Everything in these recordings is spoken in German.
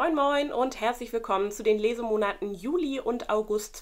Moin Moin und herzlich willkommen zu den Lesemonaten Juli und August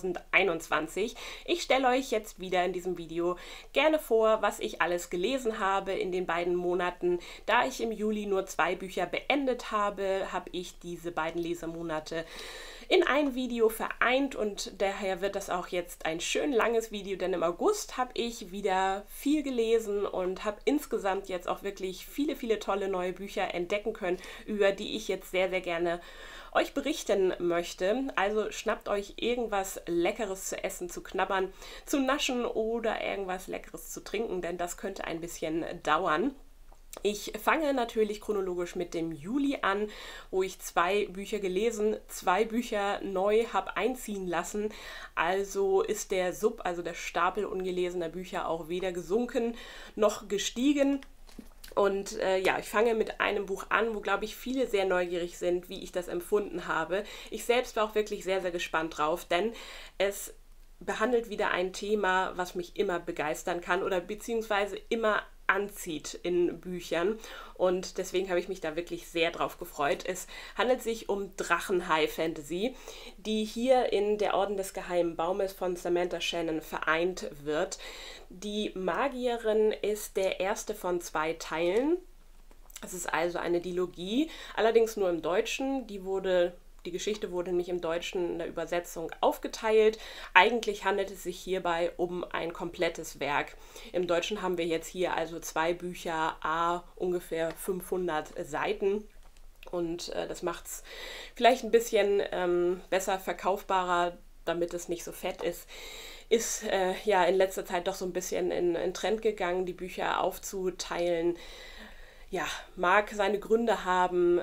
2021. Ich stelle euch jetzt wieder in diesem Video gerne vor, was ich alles gelesen habe in den beiden Monaten. Da ich im Juli nur 2 Bücher beendet habe, habe ich diese beiden Lesemonate in ein Video vereint und daher wird das auch jetzt ein schön langes Video, denn im August habe ich wieder viel gelesen und habe insgesamt jetzt auch wirklich viele tolle neue Bücher entdecken können, über die ich jetzt sehr gerne euch berichten möchte. Also schnappt euch irgendwas Leckeres zu essen, zu knabbern, zu naschen oder irgendwas Leckeres zu trinken, denn das könnte ein bisschen dauern. Ich fange natürlich chronologisch mit dem Juli an, wo ich 2 Bücher gelesen, 2 Bücher neu habe einziehen lassen. Also ist der also der Stapel ungelesener Bücher auch weder gesunken noch gestiegen. Und ja, ich fange mit einem Buch an, wo, glaube ich, viele sehr neugierig sind, wie ich das empfunden habe. Ich selbst war auch wirklich sehr gespannt drauf, denn es behandelt wieder ein Thema, was mich immer begeistern kann oder beziehungsweise immer anzieht in Büchern und deswegen habe ich mich da wirklich sehr drauf gefreut. Es handelt sich um Drachen-High-Fantasy, die hier in Der Orden des Geheimen Baumes von Samantha Shannon vereint wird. Die Magierin ist der erste von 2 Teilen. Es ist also eine Dilogie, allerdings nur im Deutschen. Die Geschichte wurde nämlich im Deutschen in der Übersetzung aufgeteilt. Eigentlich handelt es sich hierbei um ein komplettes Werk. Im Deutschen haben wir jetzt hier also 2 Bücher, ungefähr 500 Seiten. Und das macht es vielleicht ein bisschen besser verkaufbarer, damit es nicht so fett ist. Ist ja in letzter Zeit doch so ein bisschen in Trend gegangen, die Bücher aufzuteilen. Ja, mag seine Gründe haben.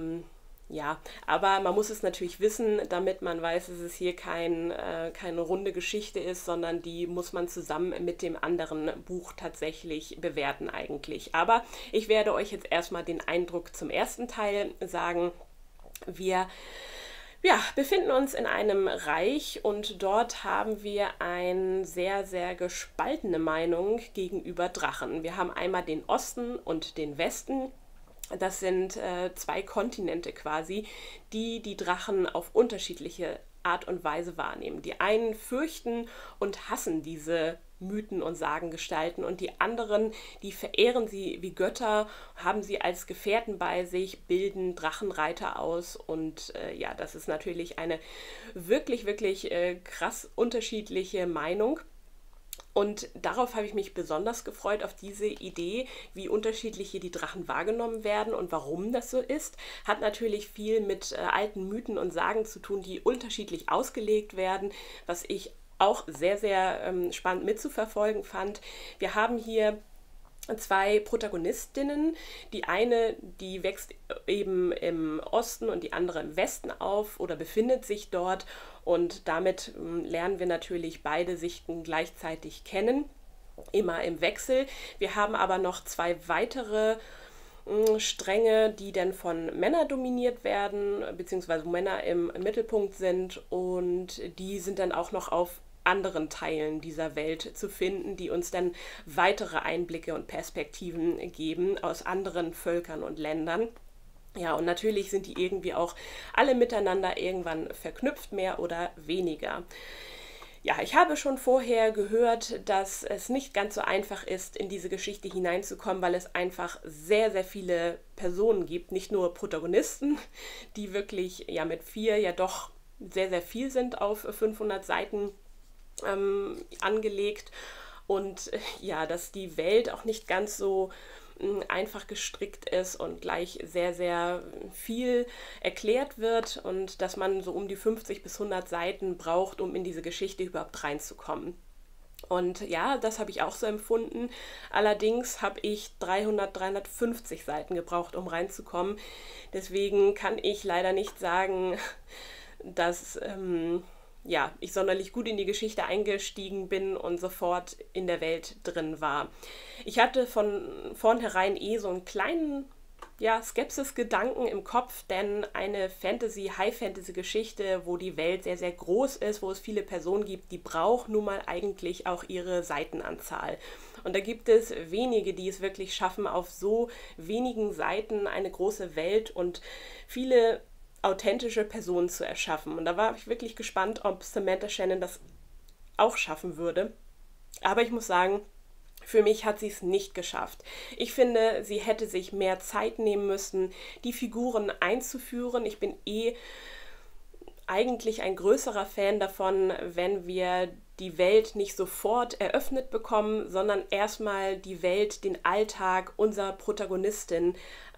Ja, aber man muss es natürlich wissen, damit man weiß, dass es hier keine runde Geschichte ist, sondern die muss man zusammen mit dem anderen Buch tatsächlich bewerten eigentlich. Aber ich werde euch jetzt erstmal den Eindruck zum ersten Teil sagen. Wir befinden uns in einem Reich und dort haben wir eine sehr gespaltene Meinung gegenüber Drachen. Wir haben einmal den Osten und den Westen. Das sind 2 Kontinente quasi, die Drachen auf unterschiedliche Art und Weise wahrnehmen. Die einen fürchten und hassen diese Mythen und Sagengestalten und die anderen, die verehren sie wie Götter, haben sie als Gefährten bei sich, bilden Drachenreiter aus und ja, das ist natürlich eine wirklich krass unterschiedliche Meinung. Und darauf habe ich mich besonders gefreut, auf diese Idee, wie unterschiedlich hier die Drachen wahrgenommen werden und warum das so ist. Hat natürlich viel mit alten Mythen und Sagen zu tun, die unterschiedlich ausgelegt werden, was ich auch sehr spannend mitzuverfolgen fand. Wir haben hier 2 Protagonistinnen. Die eine, die wächst eben im Osten und die andere im Westen auf oder befindet sich dort und damit lernen wir natürlich beide Sichten gleichzeitig kennen, immer im Wechsel. Wir haben aber noch 2 weitere Stränge, die dann von Männern dominiert werden, beziehungsweise Männer im Mittelpunkt sind und die sind dann auch noch auf anderen Teilen dieser Welt zu finden, die uns dann weitere Einblicke und Perspektiven geben aus anderen Völkern und Ländern. Ja, und natürlich sind die irgendwie auch alle miteinander irgendwann verknüpft, mehr oder weniger. Ja, ich habe schon vorher gehört, dass es nicht ganz so einfach ist, in diese Geschichte hineinzukommen, weil es einfach sehr viele Personen gibt, nicht nur Protagonisten, die wirklich ja mit 4 ja doch sehr viel sind auf 500 Seiten angelegt und ja, dass die Welt auch nicht ganz so einfach gestrickt ist und gleich sehr viel erklärt wird und dass man so um die 50 bis 100 Seiten braucht, um in diese Geschichte überhaupt reinzukommen. Und ja, das habe ich auch so empfunden. Allerdings habe ich 350 Seiten gebraucht, um reinzukommen. Deswegen kann ich leider nicht sagen, dass ja, ich sonderlich gut in die Geschichte eingestiegen bin und sofort in der Welt drin war. Ich hatte von vornherein so einen kleinen Skepsis-Gedanken im Kopf, denn eine High-Fantasy-Geschichte, wo die Welt sehr groß ist, wo es viele Personen gibt, die braucht nun mal eigentlich auch ihre Seitenanzahl. Und da gibt es wenige, die es wirklich schaffen, auf so wenigen Seiten eine große Welt und viele authentische Personen zu erschaffen. Und da war ich wirklich gespannt, ob Samantha Shannon das auch schaffen würde. Aber ich muss sagen, für mich hat sie es nicht geschafft. Ich finde, sie hätte sich mehr Zeit nehmen müssen, die Figuren einzuführen. Ich bin eigentlich ein größerer Fan davon, wenn wir die Welt nicht sofort eröffnet bekommen, sondern erstmal die Welt, den Alltag unserer Protagonistin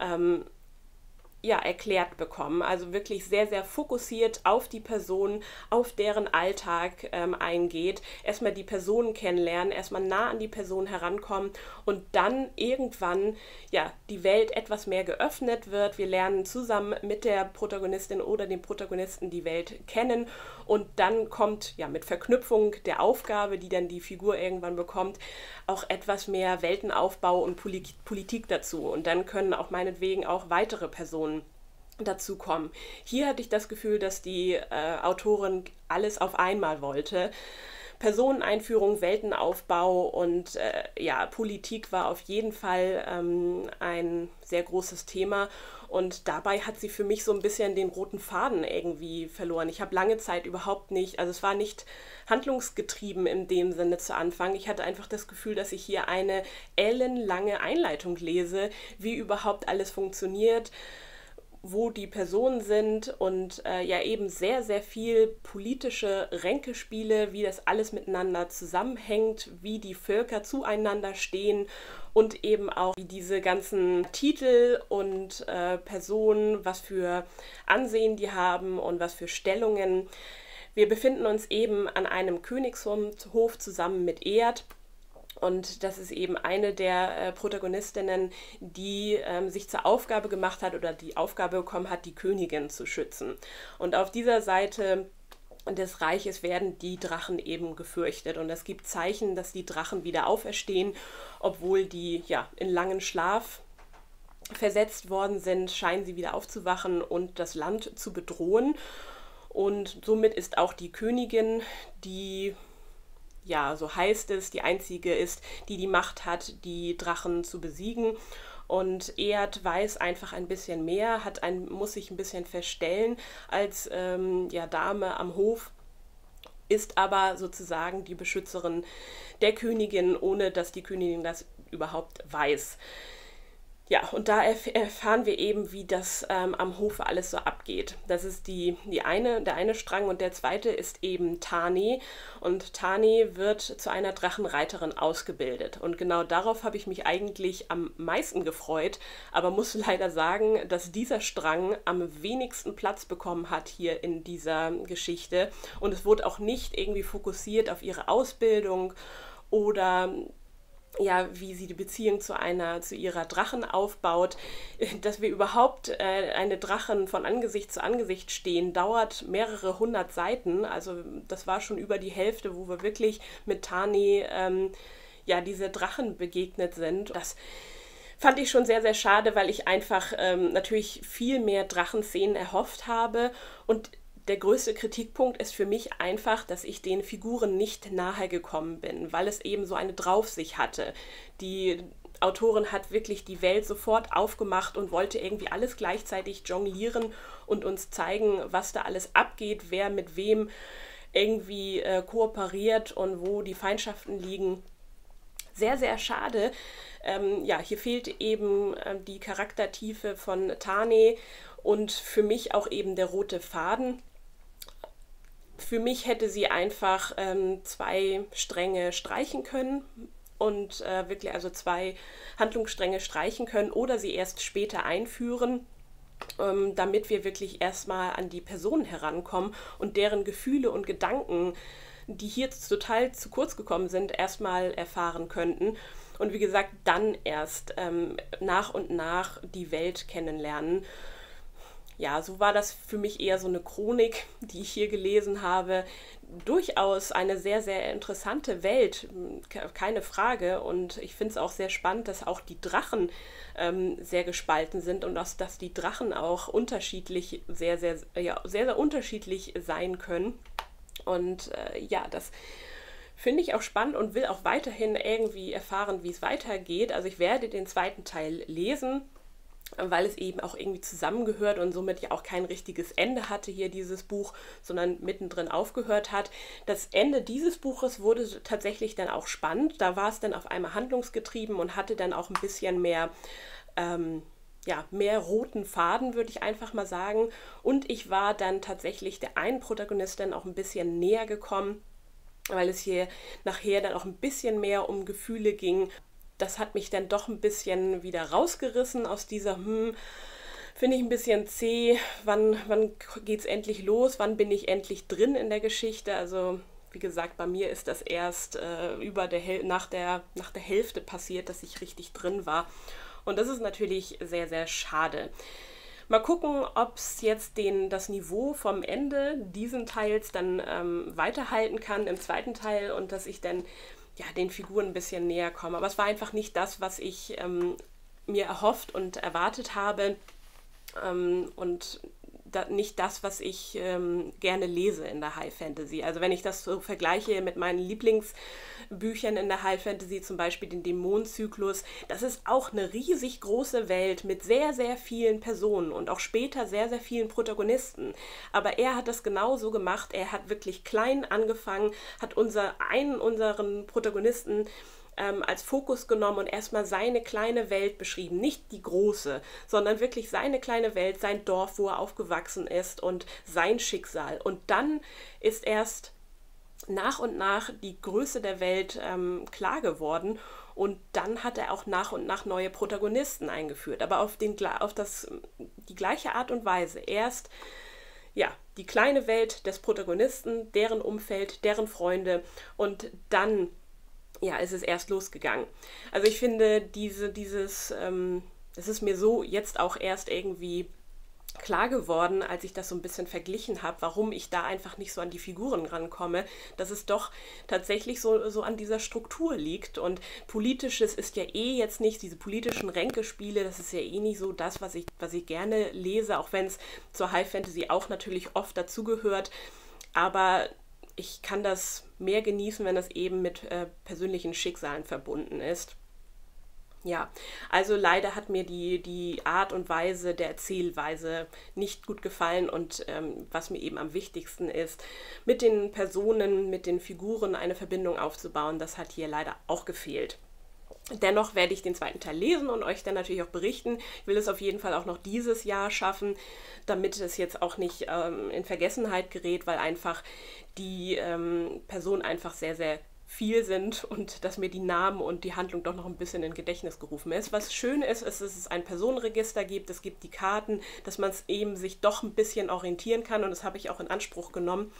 erklärt bekommen. Also wirklich sehr, sehr fokussiert auf die Person, auf deren Alltag eingeht. Erstmal die Person kennenlernen, erstmal nah an die Person herankommen und dann irgendwann die Welt etwas mehr geöffnet wird. Wir lernen zusammen mit der Protagonistin oder dem Protagonisten die Welt kennen und dann kommt mit Verknüpfung der Aufgabe, die dann die Figur irgendwann bekommt, auch etwas mehr Weltenaufbau und Politik dazu. Und dann können auch meinetwegen auch weitere Personen dazu kommen. Hier hatte ich das Gefühl, dass die Autorin alles auf einmal wollte. Personeneinführung, Weltenaufbau und Politik war auf jeden Fall ein sehr großes Thema und dabei hat sie für mich so ein bisschen den roten Faden irgendwie verloren. Ich habe lange Zeit überhaupt nicht, also es war nicht handlungsgetrieben in dem Sinne zu Anfang. Ich hatte einfach das Gefühl, dass ich hier eine ellenlange Einleitung lese, wie überhaupt alles funktioniert, wo die Personen sind und eben sehr, sehr viel politische Ränkespiele, wie das alles miteinander zusammenhängt, wie die Völker zueinander stehen und eben auch wie diese ganzen Titel und Personen, was für Ansehen die haben und was für Stellungen. Wir befinden uns eben an einem Königshof zusammen mit Ead. Und das ist eben eine der Protagonistinnen, die sich zur Aufgabe gemacht hat oder die Aufgabe bekommen hat, die Königin zu schützen. Und auf dieser Seite des Reiches werden die Drachen eben gefürchtet. Und es gibt Zeichen, dass die Drachen wieder auferstehen, obwohl die in langen Schlaf versetzt worden sind, scheinen sie wieder aufzuwachen und das Land zu bedrohen. Und somit ist auch die Königin, die so heißt es, die einzige ist, die Macht hat, die Drachen zu besiegen. Und Ead weiß einfach ein bisschen mehr, muss sich ein bisschen verstellen als Dame am Hof, ist aber sozusagen die Beschützerin der Königin, ohne dass die Königin das überhaupt weiß. Ja, und da erfahren wir eben, wie das am Hofe alles so abgeht. Das ist der eine Strang und der zweite ist eben Tani. Und Tani wird zu einer Drachenreiterin ausgebildet. Und genau darauf habe ich mich eigentlich am meisten gefreut, aber muss leider sagen, dass dieser Strang am wenigsten Platz bekommen hat hier in dieser Geschichte. Und es wurde auch nicht irgendwie fokussiert auf ihre Ausbildung oder wie sie die Beziehung zu ihrer Drachen aufbaut. Dass wir überhaupt eine Drachen von Angesicht zu Angesicht stehen, dauert mehrere 100 Seiten. Also das war schon über die Hälfte, wo wir wirklich mit Tani diese Drachen begegnet sind. Das fand ich schon sehr, sehr schade, weil ich einfach natürlich viel mehr Drachenszenen erhofft habe und der größte Kritikpunkt ist für mich einfach, dass ich den Figuren nicht nahe gekommen bin, weil es eben so eine Draufsicht hatte. Die Autorin hat wirklich die Welt sofort aufgemacht und wollte irgendwie alles gleichzeitig jonglieren und uns zeigen, was da alles abgeht, wer mit wem irgendwie kooperiert und wo die Feindschaften liegen. Sehr, sehr schade. Hier fehlt eben die Charaktertiefe von Tani und für mich auch eben der rote Faden. Für mich hätte sie einfach 2 Stränge streichen können und wirklich also 2 Handlungsstränge streichen können oder sie erst später einführen, damit wir wirklich erstmal an die Personen herankommen und deren Gefühle und Gedanken, die hier total zu kurz gekommen sind, erstmal erfahren könnten. Und wie gesagt, dann erst nach und nach die Welt kennenlernen. Ja, so war das für mich eher so eine Chronik, die ich hier gelesen habe. Durchaus eine sehr, sehr interessante Welt, keine Frage. Und ich finde es auch sehr spannend, dass auch die Drachen sehr gespalten sind und dass die Drachen auch unterschiedlich, sehr, sehr, sehr, sehr unterschiedlich sein können. Und das finde ich auch spannend und will auch weiterhin irgendwie erfahren, wie es weitergeht. Also ich werde den zweiten Teil lesen. weil es eben auch irgendwie zusammengehört und somit ja auch kein richtiges Ende hatte hier dieses Buch, sondern mittendrin aufgehört hat. Das Ende dieses Buches wurde tatsächlich dann auch spannend. Da war es dann auf einmal handlungsgetrieben und hatte dann auch ein bisschen mehr, ja, mehr roten Faden, würde ich einfach mal sagen. Und ich war dann tatsächlich der einen Protagonistin auch ein bisschen näher gekommen, weil es hier nachher dann auch ein bisschen mehr um Gefühle ging. Das hat mich dann doch ein bisschen wieder rausgerissen aus dieser, finde ich ein bisschen zäh, wann geht's endlich los, wann bin ich endlich drin in der Geschichte. Also wie gesagt, bei mir ist das erst nach der Hälfte passiert, dass ich richtig drin war. Und das ist natürlich sehr, sehr schade. Mal gucken, ob es jetzt das Niveau vom Ende diesen Teils dann weiterhalten kann im zweiten Teil und dass ich dann ja, den Figuren ein bisschen näher komme. Aber es war einfach nicht das, was ich mir erhofft und erwartet habe und nicht das, was ich gerne lese in der High Fantasy. Also wenn ich das so vergleiche mit meinen Lieblingsbüchern in der High Fantasy, zum Beispiel den Dämonenzyklus, das ist auch eine riesig große Welt mit sehr, sehr vielen Personen und auch später sehr, sehr vielen Protagonisten. Aber er hat das genauso gemacht. Er hat wirklich klein angefangen, hat einen unseren Protagonisten als Fokus genommen und erstmal seine kleine Welt beschrieben. Nicht die große, sondern wirklich seine kleine Welt, sein Dorf, wo er aufgewachsen ist und sein Schicksal. Und dann ist erst nach und nach die Größe der Welt klar geworden und dann hat er auch nach und nach neue Protagonisten eingeführt, aber auf die gleiche Art und Weise. Erst ja, die kleine Welt des Protagonisten, deren Umfeld, deren Freunde und dann ja, es ist erst losgegangen. Also ich finde, es ist mir so jetzt auch erst irgendwie klar geworden, als ich das so ein bisschen verglichen habe, warum ich da einfach nicht so an die Figuren rankomme, dass es doch tatsächlich so an dieser Struktur liegt. Und Politisches ist ja eh jetzt nicht, diese politischen Ränkespiele, das ist ja eh nicht so das, was ich gerne lese, auch wenn es zur High Fantasy auch natürlich oft dazugehört. Aber ich kann das mehr genießen, wenn das eben mit persönlichen Schicksalen verbunden ist. Ja, also leider hat mir die Art und Weise der Erzählweise nicht gut gefallen und was mir eben am wichtigsten ist, mit den Personen, mit den Figuren eine Verbindung aufzubauen, das hat hier leider auch gefehlt. Dennoch werde ich den zweiten Teil lesen und euch dann natürlich auch berichten. Ich will es auf jeden Fall auch noch dieses Jahr schaffen, damit es jetzt auch nicht in Vergessenheit gerät, weil einfach die Personen einfach sehr, sehr viel sind und dass mir die Namen und die Handlung doch noch ein bisschen in Gedächtnis gerufen ist. Was schön ist, ist, dass es ein Personenregister gibt, es gibt die Karten, dass man es eben sich doch ein bisschen orientieren kann und das habe ich auch in Anspruch genommen.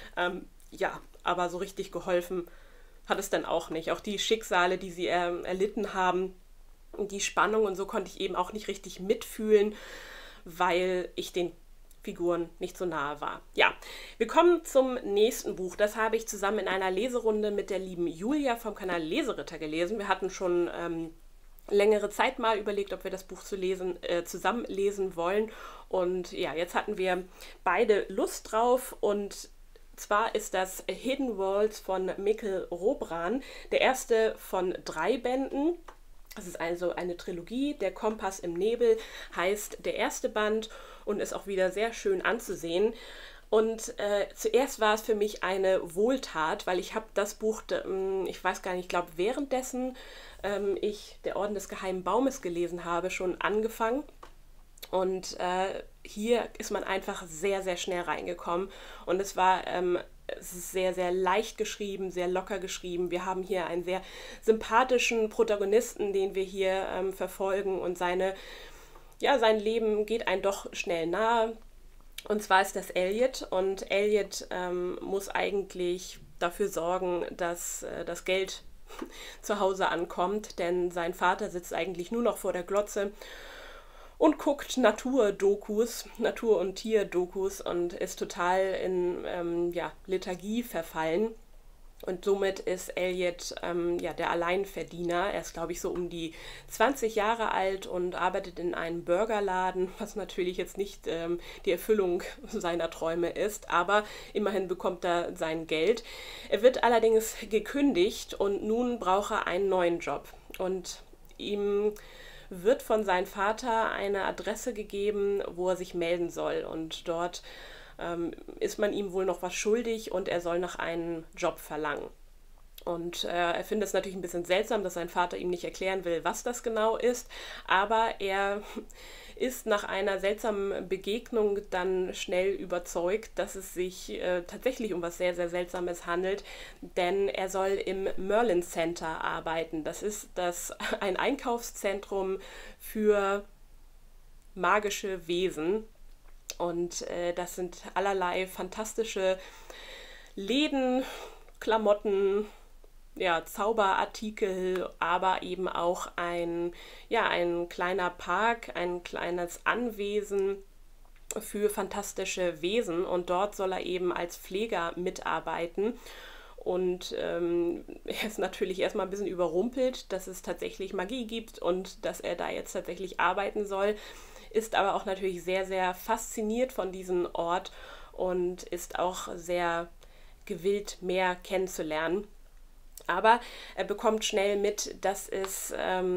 Ja, aber so richtig geholfen hat es dann auch nicht. Auch die Schicksale, die sie erlitten haben, die Spannung und so konnte ich eben auch nicht richtig mitfühlen, weil ich den Figuren nicht so nahe war. Ja, wir kommen zum nächsten Buch. Das habe ich zusammen in einer Leserunde mit der lieben Julia vom Kanal Leseritter gelesen. Wir hatten schon längere Zeit mal überlegt, ob wir das Buch zusammen lesen wollen. Und ja, jetzt hatten wir beide Lust drauf und zwar ist das Hidden Worlds von Mikkel Robran, der erste von 3 Bänden. Es ist also eine Trilogie. Der Kompass im Nebel heißt der erste Band und ist auch wieder sehr schön anzusehen. Und zuerst war es für mich eine Wohltat, weil ich habe das Buch, ich weiß gar nicht, ich glaube währenddessen ich Der Orden des Geheimen Baumes gelesen habe, schon angefangen. Und hier ist man einfach sehr, sehr schnell reingekommen. Und es ist sehr, sehr leicht geschrieben, sehr locker geschrieben. Wir haben hier einen sehr sympathischen Protagonisten, den wir hier verfolgen. Und sein Leben geht einem doch schnell nahe. Und zwar ist das Elliot. Und Elliot muss eigentlich dafür sorgen, dass das Geld zu Hause ankommt. Denn sein Vater sitzt eigentlich nur noch vor der Glotze und guckt Natur- und Tier-Dokus und ist total in Lethargie verfallen. Und somit ist Elliot der Alleinverdiener. Er ist, glaube ich, so um die 20 Jahre alt und arbeitet in einem Burgerladen, was natürlich jetzt nicht die Erfüllung seiner Träume ist, aber immerhin bekommt er sein Geld. Er wird allerdings gekündigt und nun braucht er einen neuen Job. Und ihm wird von seinem Vater eine Adresse gegeben, wo er sich melden soll. Und dort ist man ihm wohl noch was schuldig und er soll nach einem Job verlangen. Und er findet es natürlich ein bisschen seltsam, dass sein Vater ihm nicht erklären will, was das genau ist, aber er ist nach einer seltsamen Begegnung dann schnell überzeugt, dass es sich tatsächlich um was sehr, sehr Seltsames handelt, denn er soll im Merlin Center arbeiten. Das ist ein Einkaufszentrum für magische Wesen und das sind allerlei fantastische Läden, Klamotten, ja, Zauberartikel, aber eben auch ein kleiner Park, ein kleines Anwesen für fantastische Wesen und dort soll er eben als Pfleger mitarbeiten. Und er ist natürlich erstmal ein bisschen überrumpelt, dass es tatsächlich Magie gibt und dass er da jetzt tatsächlich arbeiten soll, ist aber auch natürlich sehr, sehr fasziniert von diesem Ort und ist auch sehr gewillt, mehr kennenzulernen. Aber er bekommt schnell mit, dass es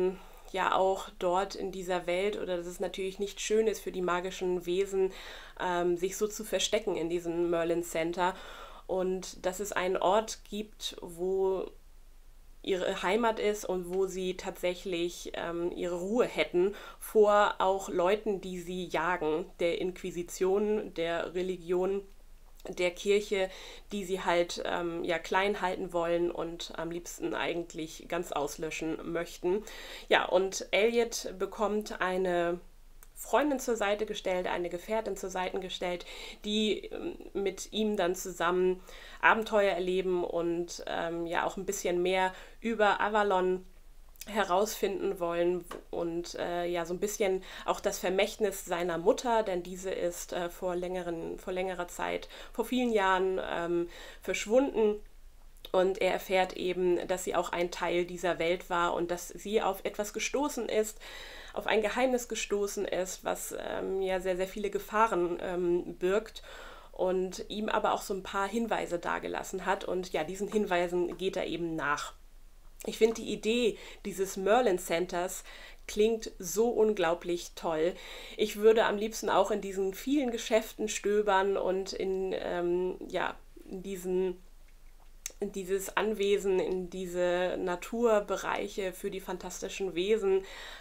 auch dort in dieser Welt oder dass es natürlich nicht schön ist für die magischen Wesen, sich so zu verstecken in diesem Merlin Center und dass es einen Ort gibt, wo ihre Heimat ist und wo sie tatsächlich ihre Ruhe hätten vor auch Leuten, die sie jagen, der Inquisition, der Religion, der Kirche, die sie halt klein halten wollen und am liebsten eigentlich ganz auslöschen möchten. Ja, und Elliot bekommt eine Freundin zur Seite gestellt, eine Gefährtin zur Seite gestellt, die mit ihm dann zusammen Abenteuer erleben und auch ein bisschen mehr über Avalon herausfinden wollen und so ein bisschen auch das Vermächtnis seiner Mutter, denn diese ist vor längerer Zeit, vor vielen Jahren verschwunden. Und er erfährt eben, dass sie auch ein Teil dieser Welt war und dass sie auf etwas gestoßen ist, auf ein Geheimnis gestoßen ist, was sehr, sehr viele Gefahren birgt und ihm aber auch so ein paar Hinweise dargelassen hat. Und ja, diesen Hinweisen geht er eben nach. Ich finde die Idee dieses Merlin Centers klingt so unglaublich toll. Ich würde am liebsten auch in diesen vielen Geschäften stöbern und in dieses Anwesen, in diese Naturbereiche für die fantastischen Wesen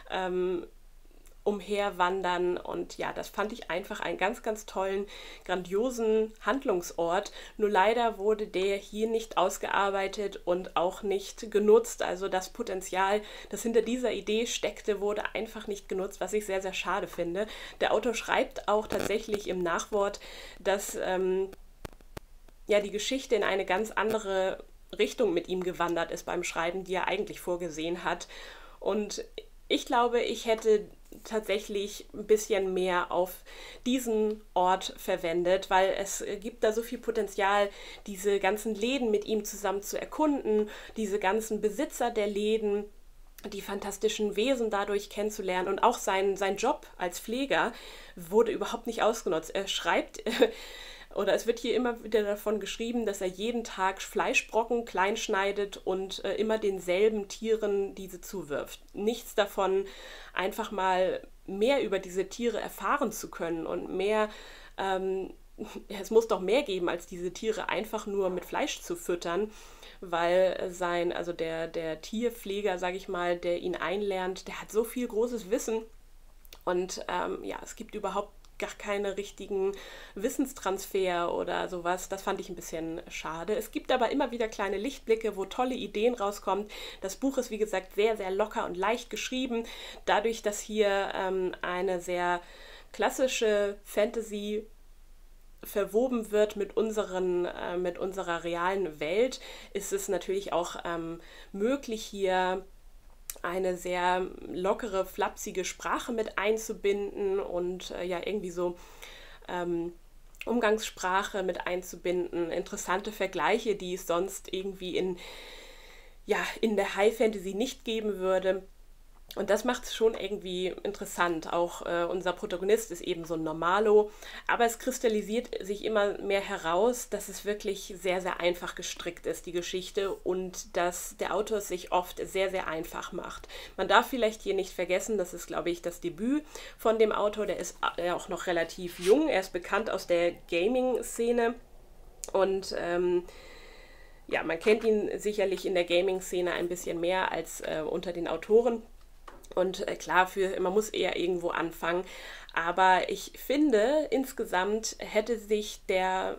umherwandern und ja, das fand ich einfach einen ganz, ganz tollen, grandiosen Handlungsort. Nur leider wurde der hier nicht ausgearbeitet und auch nicht genutzt. Also das Potenzial, das hinter dieser Idee steckte, wurde einfach nicht genutzt, was ich sehr, sehr schade finde. Der Autor schreibt auch tatsächlich im Nachwort, dass die Geschichte in eine ganz andere Richtung mit ihm gewandert ist beim Schreiben, die er eigentlich vorgesehen hat. Und ich glaube, ich hätte tatsächlich ein bisschen mehr auf diesen Ort verwendet, weil es gibt da so viel Potenzial, diese ganzen Läden mit ihm zusammen zu erkunden, diese ganzen Besitzer der Läden, die fantastischen Wesen dadurch kennenzulernen und auch sein Job als Pfleger wurde überhaupt nicht ausgenutzt. Er schreibt oder es wird hier immer wieder davon geschrieben, dass er jeden Tag Fleischbrocken klein schneidet und immer denselben Tieren diese zuwirft. Nichts davon, einfach mal mehr über diese Tiere erfahren zu können und mehr, es muss doch mehr geben, als diese Tiere einfach nur mit Fleisch zu füttern, weil der Tierpfleger, sage ich mal, der ihn einlernt, der hat so viel großes Wissen und es gibt überhaupt gar keine richtigen Wissenstransfer oder sowas. Das fand ich ein bisschen schade. Es gibt aber immer wieder kleine Lichtblicke, wo tolle Ideen rauskommen. Das Buch ist, wie gesagt, sehr, sehr locker und leicht geschrieben. Dadurch, dass hier eine sehr klassische Fantasy verwoben wird mit unserer realen Welt, ist es natürlich auch möglich, hier eine sehr lockere, flapsige Sprache mit einzubinden und irgendwie so Umgangssprache mit einzubinden, interessante Vergleiche, die es sonst irgendwie in der High Fantasy nicht geben würde. Und das macht es schon irgendwie interessant. Auch unser Protagonist ist eben so ein Normalo, aber es kristallisiert sich immer mehr heraus, dass es wirklich sehr, sehr einfach gestrickt ist, die Geschichte, und dass der Autor es sich oft sehr, sehr einfach macht. Man darf vielleicht hier nicht vergessen, das ist, glaube ich, das Debüt von dem Autor, der ist auch noch relativ jung, er ist bekannt aus der Gaming-Szene und ja, man kennt ihn sicherlich in der Gaming-Szene ein bisschen mehr als unter den Autoren. Und klar, man muss eher irgendwo anfangen. Aber ich finde, insgesamt hätte sich der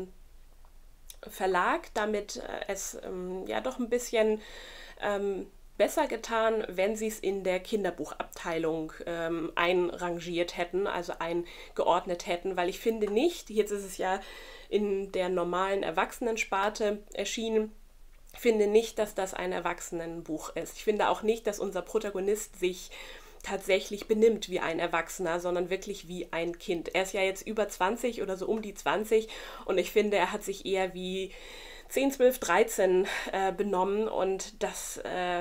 Verlag damit es ja doch ein bisschen besser getan, wenn sie es in der Kinderbuchabteilung einrangiert hätten, also eingeordnet hätten, weil ich finde nicht, jetzt ist es ja in der normalen Erwachsenensparte erschienen, finde nicht, dass das ein Erwachsenenbuch ist. Ich finde auch nicht, dass unser Protagonist sich tatsächlich benimmt wie ein Erwachsener, sondern wirklich wie ein Kind. Er ist ja jetzt über 20 oder so um die 20 und ich finde, er hat sich eher wie 10, 12, 13 benommen und das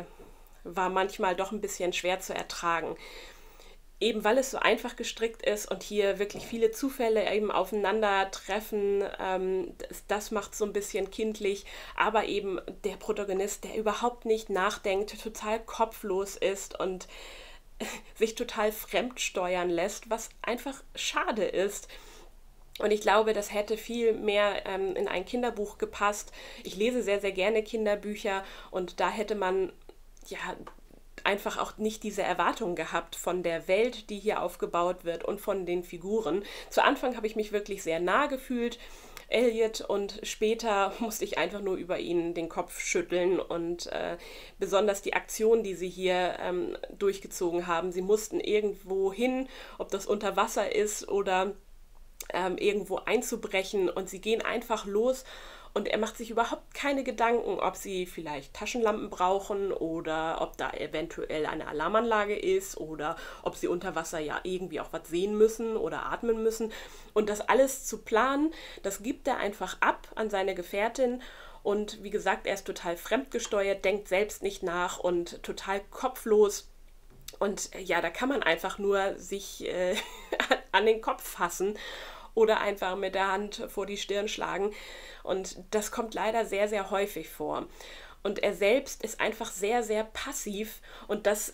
war manchmal doch ein bisschen schwer zu ertragen. Eben weil es so einfach gestrickt ist und hier wirklich viele Zufälle eben aufeinandertreffen, das macht so ein bisschen kindlich, aber eben der Protagonist, der überhaupt nicht nachdenkt, total kopflos ist und sich total fremdsteuern lässt, was einfach schade ist. Und ich glaube, das hätte viel mehr in ein Kinderbuch gepasst. Ich lese sehr, sehr gerne Kinderbücher und da hätte man ja einfach auch nicht diese Erwartung gehabt von der Welt, die hier aufgebaut wird und von den Figuren. Zu Anfang habe ich mich wirklich sehr nah gefühlt, Elliot, und später musste ich einfach nur über ihn den Kopf schütteln und besonders die Aktion, die sie hier durchgezogen haben. Sie mussten irgendwo hin, ob das unter Wasser ist oder irgendwo einzubrechen, und sie gehen einfach los und er macht sich überhaupt keine Gedanken, ob sie vielleicht Taschenlampen brauchen oder ob da eventuell eine Alarmanlage ist oder ob sie unter Wasser ja irgendwie auch was sehen müssen oder atmen müssen. Und das alles zu planen, das gibt er einfach ab an seine Gefährtin. Und wie gesagt, er ist total fremdgesteuert, denkt selbst nicht nach und total kopflos. Und ja, da kann man einfach nur sich an den Kopf fassen oder einfach mit der Hand vor die Stirn schlagen. Und das kommt leider sehr, sehr häufig vor. Und er selbst ist einfach sehr, sehr passiv. Und das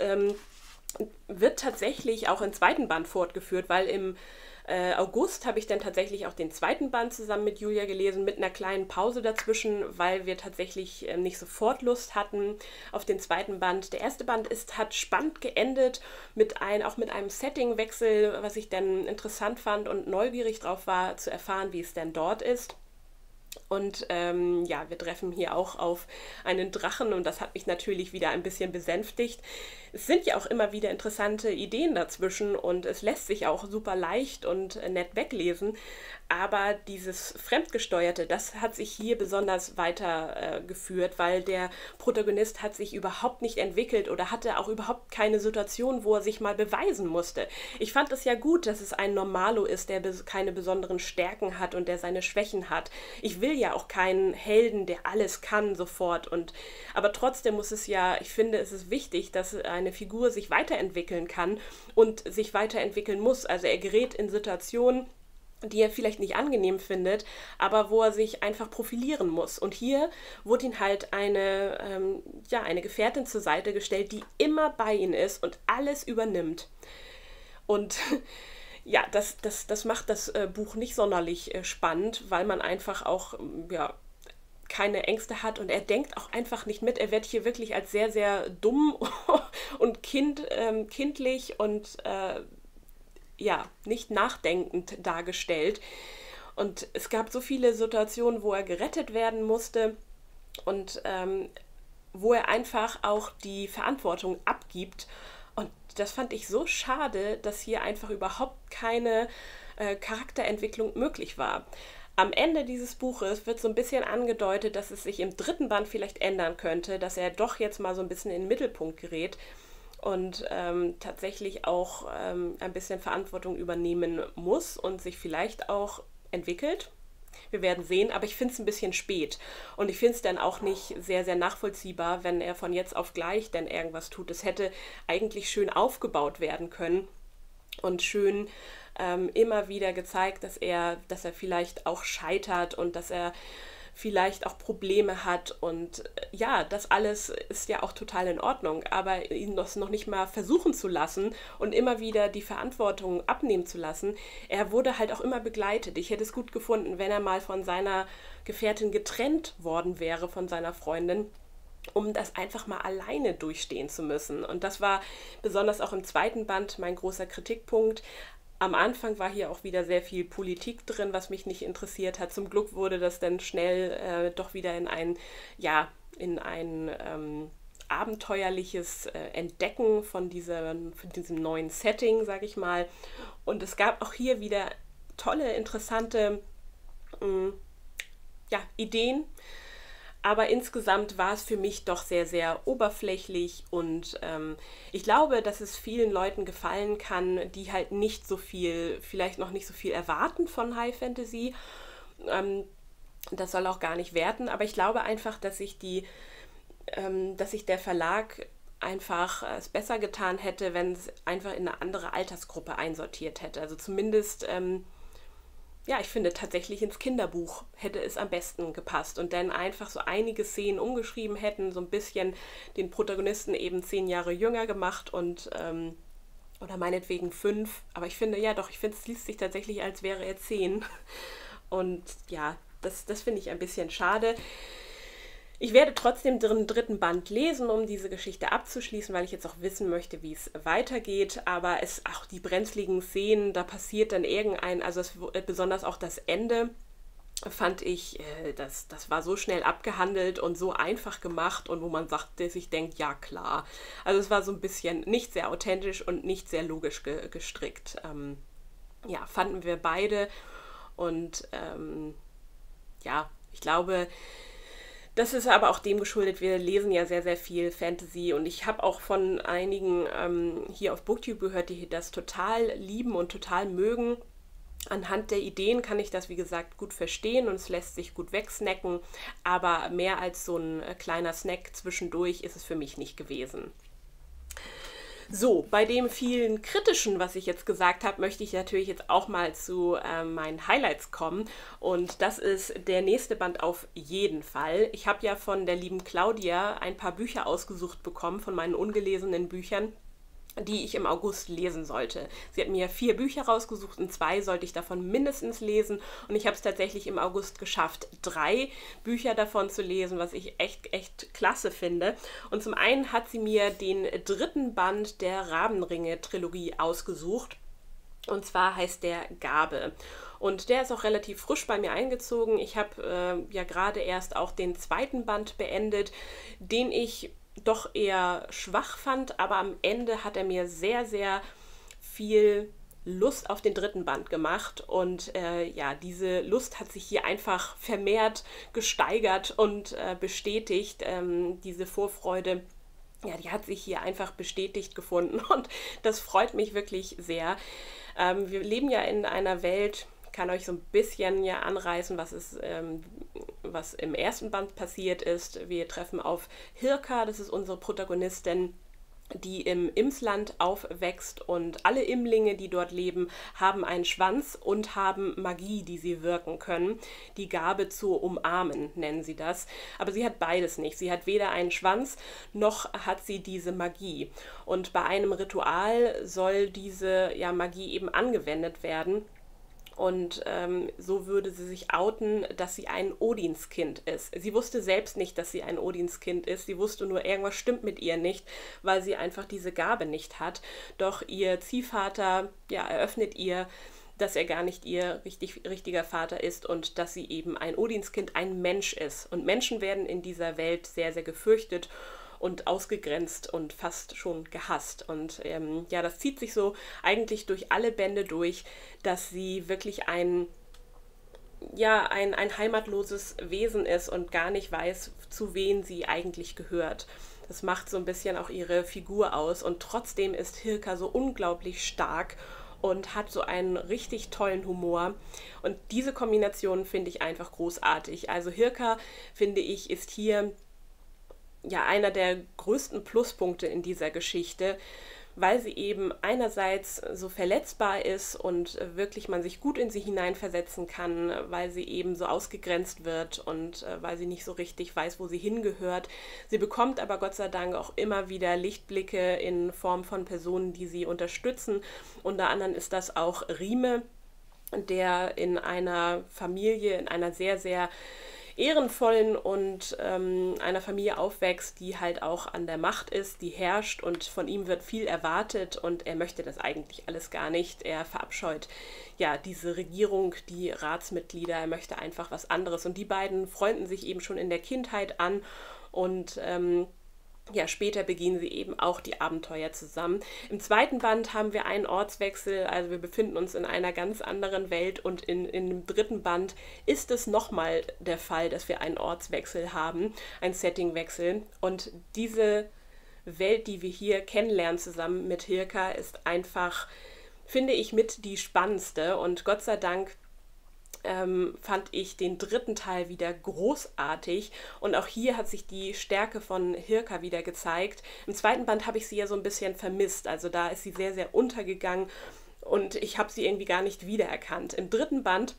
wird tatsächlich auch im zweiten Band fortgeführt, weil im August habe ich dann tatsächlich auch den zweiten Band zusammen mit Julia gelesen, mit einer kleinen Pause dazwischen, weil wir tatsächlich nicht sofort Lust hatten auf den zweiten Band. Der erste Band hat spannend geendet, auch mit einem Settingwechsel, was ich dann interessant fand und neugierig drauf war, zu erfahren, wie es denn dort ist. Und ja, wir treffen hier auch auf einen Drachen und das hat mich natürlich wieder ein bisschen besänftigt. Es sind ja auch immer wieder interessante Ideen dazwischen und es lässt sich auch super leicht und nett weglesen. Aber dieses Fremdgesteuerte, das hat sich hier besonders weitergeführt, weil der Protagonist hat sich überhaupt nicht entwickelt oder hatte auch überhaupt keine Situation, wo er sich mal beweisen musste. Ich fand es ja gut, dass es ein Normalo ist, der keine besonderen Stärken hat und der seine Schwächen hat. Ich will ja auch keinen Helden, der alles kann sofort. Aber trotzdem ich finde, es ist wichtig, dass eine Figur sich weiterentwickeln kann und sich weiterentwickeln muss. Also er gerät in Situationen, die er vielleicht nicht angenehm findet, aber wo er sich einfach profilieren muss. Und hier wurde ihm halt eine Gefährtin zur Seite gestellt, die immer bei ihm ist und alles übernimmt. Und ja, das macht das Buch nicht sonderlich spannend, weil man einfach auch, keine Ängste hat und er denkt auch einfach nicht mit. Er wird hier wirklich als sehr, sehr dumm und kindlich und nicht nachdenkend dargestellt. Und es gab so viele Situationen, wo er gerettet werden musste und wo er einfach auch die Verantwortung abgibt. Und das fand ich so schade, dass hier einfach überhaupt keine Charakterentwicklung möglich war. Am Ende dieses Buches wird so ein bisschen angedeutet, dass es sich im dritten Band vielleicht ändern könnte, dass er doch jetzt mal so ein bisschen in den Mittelpunkt gerät und tatsächlich auch ein bisschen Verantwortung übernehmen muss und sich vielleicht auch entwickelt. Wir werden sehen, aber ich finde es ein bisschen spät. Und ich finde es dann auch nicht sehr, sehr nachvollziehbar, wenn er von jetzt auf gleich dann irgendwas tut. Es hätte eigentlich schön aufgebaut werden können und schön immer wieder gezeigt, dass er vielleicht auch scheitert und dass er vielleicht auch Probleme hat und ja, das alles ist ja auch total in Ordnung, aber ihn das noch nicht mal versuchen zu lassen und immer wieder die Verantwortung abnehmen zu lassen, er wurde halt auch immer begleitet. Ich hätte es gut gefunden, wenn er mal von seiner Gefährtin getrennt worden wäre, von seiner Freundin, um das einfach mal alleine durchstehen zu müssen. Und das war besonders auch im zweiten Band mein großer Kritikpunkt. Am Anfang war hier auch wieder sehr viel Politik drin, was mich nicht interessiert hat. Zum Glück wurde das dann schnell doch wieder in ein abenteuerliches Entdecken von diesem neuen Setting, sage ich mal. Und es gab auch hier wieder tolle, interessante Ideen. Aber insgesamt war es für mich doch sehr, sehr oberflächlich und ich glaube, dass es vielen Leuten gefallen kann, die halt nicht so viel, vielleicht noch nicht so viel erwarten von High Fantasy. Das soll auch gar nicht werten, aber ich glaube einfach, dass sich der Verlag einfach es besser getan hätte, wenn es einfach in eine andere Altersgruppe einsortiert hätte. Also zumindest ich finde tatsächlich ins Kinderbuch hätte es am besten gepasst und dann einfach so einige Szenen umgeschrieben hätten, so ein bisschen den Protagonisten eben 10 Jahre jünger gemacht und oder meinetwegen 5, aber ich finde, es liest sich tatsächlich, als wäre er 10 und ja, das finde ich ein bisschen schade. Ich werde trotzdem den dritten Band lesen, um diese Geschichte abzuschließen, weil ich jetzt auch wissen möchte, wie es weitergeht. Aber auch die brenzligen Szenen, da passiert dann besonders auch das Ende, fand ich, das war so schnell abgehandelt und so einfach gemacht und wo man sich denkt, ja klar. Also es war so ein bisschen nicht sehr authentisch und nicht sehr logisch gestrickt. Fanden wir beide und ich glaube, das ist aber auch dem geschuldet, wir lesen ja sehr, sehr viel Fantasy und ich habe auch von einigen hier auf Booktube gehört, die das total lieben und total mögen. Anhand der Ideen kann ich das, wie gesagt, gut verstehen und es lässt sich gut wegsnacken, aber mehr als so ein kleiner Snack zwischendurch ist es für mich nicht gewesen. So, bei dem vielen Kritischen, was ich jetzt gesagt habe, möchte ich natürlich jetzt auch mal zu meinen Highlights kommen. Und das ist der nächste Band auf jeden Fall. Ich habe ja von der lieben Claudia ein paar Bücher ausgesucht bekommen, von meinen ungelesenen Büchern, die ich im August lesen sollte. Sie hat mir 4 Bücher rausgesucht und 2 sollte ich davon mindestens lesen und ich habe es tatsächlich im August geschafft, 3 Bücher davon zu lesen, was ich echt, echt klasse finde. Und zum einen hat sie mir den 3. Band der Rabenringe-Trilogie ausgesucht. Und zwar heißt der Gabe. Und der ist auch relativ frisch bei mir eingezogen. Ich habe gerade erst auch den 2. Band beendet, den ich doch eher schwach fand, aber am Ende hat er mir sehr, sehr viel Lust auf den 3. Band gemacht und diese Lust hat sich hier einfach vermehrt gesteigert und bestätigt, diese Vorfreude. Ja, die hat sich hier einfach bestätigt gefunden und das freut mich wirklich sehr. Wir leben ja in einer Welt, ich kann euch so ein bisschen anreißen, was im 1. Band passiert ist. Wir treffen auf Hirka, das ist unsere Protagonistin, die im Imsland aufwächst und alle Imlinge, die dort leben, haben einen Schwanz und haben Magie, die sie wirken können. Die Gabe zu umarmen, nennen sie das. Aber sie hat beides nicht. Sie hat weder einen Schwanz, noch hat sie diese Magie. Und bei einem Ritual soll diese Magie eben angewendet werden. Und so würde sie sich outen, dass sie ein Odinskind ist. Sie wusste selbst nicht, dass sie ein Odinskind ist. Sie wusste nur, irgendwas stimmt mit ihr nicht, weil sie einfach diese Gabe nicht hat. Doch ihr Ziehvater eröffnet ihr, dass er gar nicht ihr richtiger Vater ist und dass sie eben ein Odinskind, ein Mensch ist. Und Menschen werden in dieser Welt sehr, sehr gefürchtet und ausgegrenzt und fast schon gehasst. Und das zieht sich so eigentlich durch alle Bände durch, dass sie wirklich ein heimatloses Wesen ist und gar nicht weiß, zu wen sie eigentlich gehört. Das macht so ein bisschen auch ihre Figur aus und trotzdem ist Hirka so unglaublich stark und hat so einen richtig tollen Humor. Und diese Kombination finde ich einfach großartig. Also Hirka, finde ich, ist hier ja einer der größten Pluspunkte in dieser Geschichte, weil sie eben einerseits so verletzbar ist und wirklich man sich gut in sie hineinversetzen kann, weil sie eben so ausgegrenzt wird und weil sie nicht so richtig weiß, wo sie hingehört. Sie bekommt aber Gott sei Dank auch immer wieder Lichtblicke in Form von Personen, die sie unterstützen. Unter anderem ist das auch Rime, der in einer Familie, in einer sehr, sehr ehrenvollen und einer Familie aufwächst, die halt auch an der Macht ist, die herrscht und von ihm wird viel erwartet und er möchte das eigentlich alles gar nicht. Er verabscheut ja diese Regierung, die Ratsmitglieder, er möchte einfach was anderes und die beiden freunden sich eben schon in der Kindheit an und ja, später beginnen sie eben auch die Abenteuer zusammen. Im zweiten Band haben wir einen Ortswechsel, also wir befinden uns in einer ganz anderen Welt und in dem dritten Band ist es nochmal der Fall, dass wir einen Ortswechsel haben, einen Settingwechsel und diese Welt, die wir hier kennenlernen zusammen mit Hirka, ist einfach, finde ich, mit die spannendste und Gott sei Dank fand ich den dritten Teil wieder großartig und auch hier hat sich die Stärke von Hirka wieder gezeigt. Im zweiten Band habe ich sie ja so ein bisschen vermisst, also da ist sie sehr, sehr untergegangen und ich habe sie irgendwie gar nicht wiedererkannt. Im dritten Band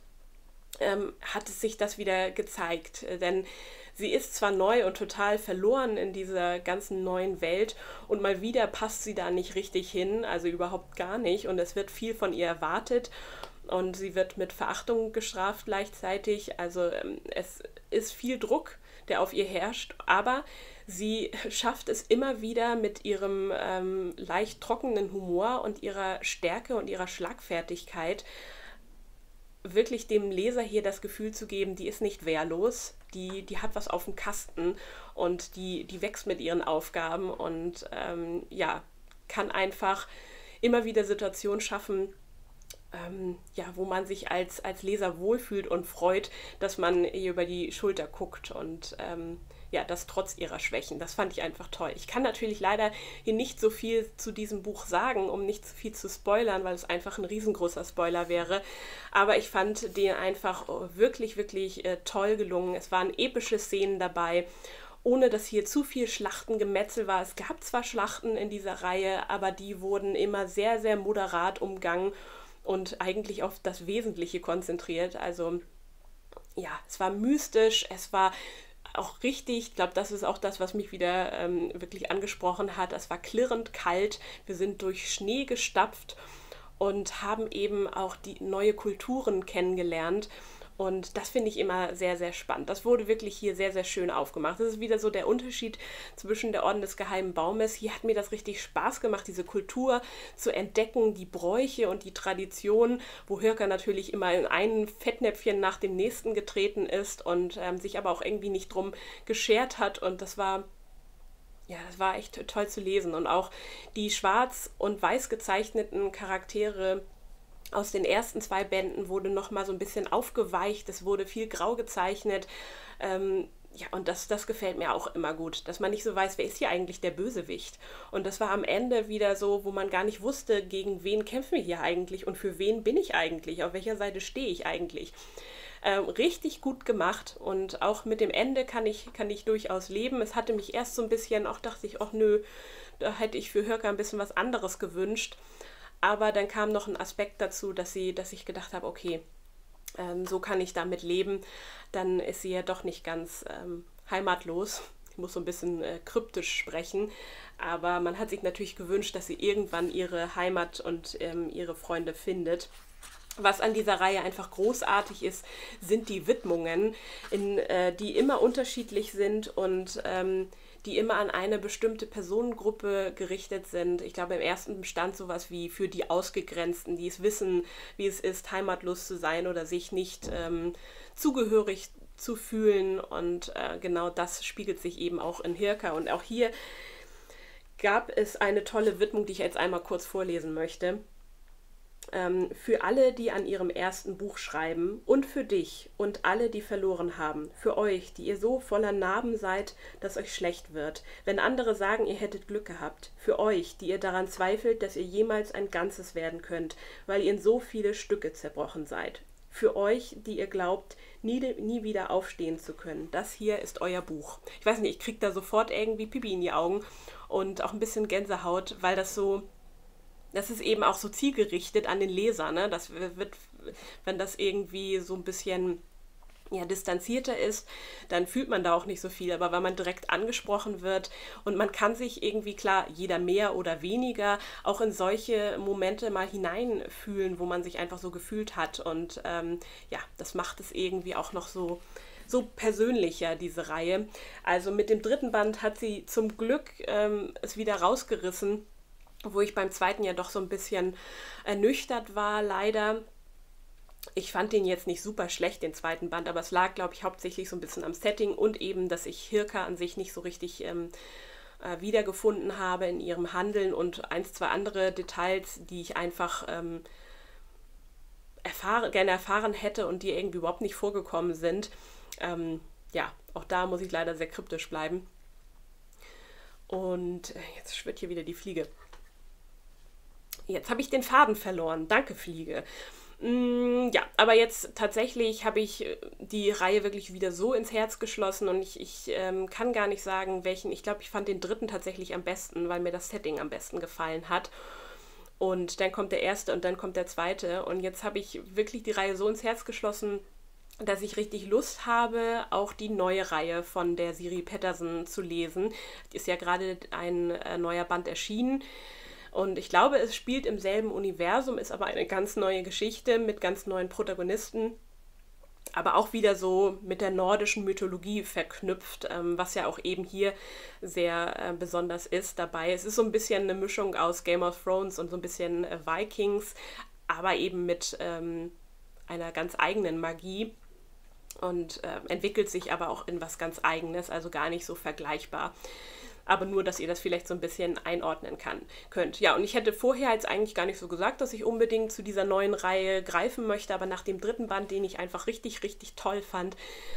hat es sich das wieder gezeigt, denn sie ist zwar neu und total verloren in dieser ganzen neuen Welt und mal wieder passt sie da nicht richtig hin, also überhaupt gar nicht und es wird viel von ihr erwartet. Und sie wird mit Verachtung gestraft gleichzeitig. Also es ist viel Druck, der auf ihr herrscht. Aber sie schafft es immer wieder mit ihrem leicht trockenen Humor und ihrer Stärke und ihrer Schlagfertigkeit wirklich dem Leser hier das Gefühl zu geben, die ist nicht wehrlos, die hat was auf dem Kasten und die wächst mit ihren Aufgaben und ja, kann einfach immer wieder Situationen schaffen, ja, wo man sich als Leser wohlfühlt und freut, dass man ihr über die Schulter guckt und ja, das trotz ihrer Schwächen. Das fand ich einfach toll. Ich kann natürlich leider hier nicht so viel zu diesem Buch sagen, um nicht zu viel zu spoilern, weil es einfach ein riesengroßer Spoiler wäre. Aber ich fand den einfach wirklich, wirklich toll gelungen. Es waren epische Szenen dabei, ohne dass hier zu viel Schlachtengemetzel war. Es gab zwar Schlachten in dieser Reihe, aber die wurden immer sehr, sehr moderat umgangen und eigentlich auf das Wesentliche konzentriert. Also ja, es war mystisch, es war auch richtig, ich glaube, das ist auch das, was mich wieder wirklich angesprochen hat. Es war klirrend kalt, wir sind durch Schnee gestapft und haben eben auch die neue Kulturen kennengelernt. Und das finde ich immer sehr, sehr spannend. Das wurde wirklich hier sehr, sehr schön aufgemacht. Das ist wieder so der Unterschied zwischen der Orden des Geheimen Baumes. Hier hat mir das richtig Spaß gemacht, diese Kultur zu entdecken, die Bräuche und die Traditionen, wo Hirka natürlich immer in ein Fettnäpfchen nach dem nächsten getreten ist und sich aber auch irgendwie nicht drum geschert hat. Und das war echt toll zu lesen. Und auch die schwarz und weiß gezeichneten Charaktere aus den ersten 2 Bänden wurde nochmal so ein bisschen aufgeweicht, es wurde viel grau gezeichnet. Ja, und das gefällt mir auch immer gut, dass man nicht so weiß, wer ist hier eigentlich der Bösewicht. Und das war am Ende wieder so, wo man gar nicht wusste, gegen wen kämpfen wir hier eigentlich und für wen bin ich eigentlich, auf welcher Seite stehe ich eigentlich. Richtig gut gemacht und auch mit dem Ende kann ich durchaus leben. Es hatte mich erst so ein bisschen, auch dachte ich, ach nö, da hätte ich für Hirka ein bisschen was anderes gewünscht. Aber dann kam noch ein Aspekt dazu, dass ich gedacht habe, okay, so kann ich damit leben. Dann ist sie ja doch nicht ganz heimatlos. Ich muss so ein bisschen kryptisch sprechen. Aber man hat sich natürlich gewünscht, dass sie irgendwann ihre Heimat und ihre Freunde findet. Was an dieser Reihe einfach großartig ist, sind die Widmungen, die immer unterschiedlich sind und die immer an eine bestimmte Personengruppe gerichtet sind. Ich glaube, im ersten stand sowas wie für die Ausgegrenzten, die es wissen, wie es ist, heimatlos zu sein oder sich nicht zugehörig zu fühlen. Und genau das spiegelt sich eben auch in Hirka. Und auch hier gab es eine tolle Widmung, die ich jetzt einmal kurz vorlesen möchte. Für alle, die an ihrem ersten Buch schreiben, und für dich und alle, die verloren haben, für euch, die ihr so voller Narben seid, dass euch schlecht wird, wenn andere sagen, ihr hättet Glück gehabt, für euch, die ihr daran zweifelt, dass ihr jemals ein Ganzes werden könnt, weil ihr in so viele Stücke zerbrochen seid, für euch, die ihr glaubt, nie wieder aufstehen zu können. Das hier ist euer Buch. Ich weiß nicht, ich kriege da sofort irgendwie Pipi in die Augen und auch ein bisschen Gänsehaut, weil das ist eben auch so zielgerichtet an den Leser, ne? Das wird, wenn das irgendwie so ein bisschen ja, distanzierter ist, dann fühlt man da auch nicht so viel. Aber wenn man direkt angesprochen wird und man kann sich irgendwie, klar, jeder mehr oder weniger, auch in solche Momente mal hineinfühlen, wo man sich einfach so gefühlt hat. Und ja, das macht es irgendwie auch noch so persönlicher, diese Reihe. Also mit dem dritten Band hat sie zum Glück es wieder rausgerissen, wo ich beim zweiten ja doch so ein bisschen ernüchtert war, leider. Ich fand den jetzt nicht super schlecht, den zweiten Band, aber es lag, glaube ich, hauptsächlich so ein bisschen am Setting und eben, dass ich Hirka an sich nicht so richtig wiedergefunden habe in ihrem Handeln und zwei andere Details, die ich einfach gerne erfahren hätte und die irgendwie überhaupt nicht vorgekommen sind. Ja, auch da muss ich leider sehr kryptisch bleiben. Und jetzt schwirrt hier wieder die Fliege. Jetzt habe ich den Faden verloren. Danke, Fliege. Ja, aber jetzt tatsächlich habe ich die Reihe wirklich wieder so ins Herz geschlossen und ich kann gar nicht sagen, welchen. Ich glaube, ich fand den dritten tatsächlich am besten, weil mir das Setting am besten gefallen hat. Und dann kommt der erste und dann kommt der zweite. Und jetzt habe ich wirklich die Reihe so ins Herz geschlossen, dass ich richtig Lust habe, auch die neue Reihe von der Siri Pettersen zu lesen. Ist ja gerade ein neuer Band erschienen. Und ich glaube, es spielt im selben Universum, ist aber eine ganz neue Geschichte mit ganz neuen Protagonisten, aber auch wieder so mit der nordischen Mythologie verknüpft, was ja auch eben hier sehr besonders ist dabei. Es ist so ein bisschen eine Mischung aus Game of Thrones und so ein bisschen Vikings, aber eben mit einer ganz eigenen Magie und entwickelt sich aber auch in was ganz Eigenes, also gar nicht so vergleichbar. Aber nur, dass ihr das vielleicht so ein bisschen einordnen könnt. Ja, und ich hätte vorher jetzt eigentlich gar nicht so gesagt, dass ich unbedingt zu dieser neuen Reihe greifen möchte, aber nach dem dritten Band, den ich einfach richtig, richtig toll fand,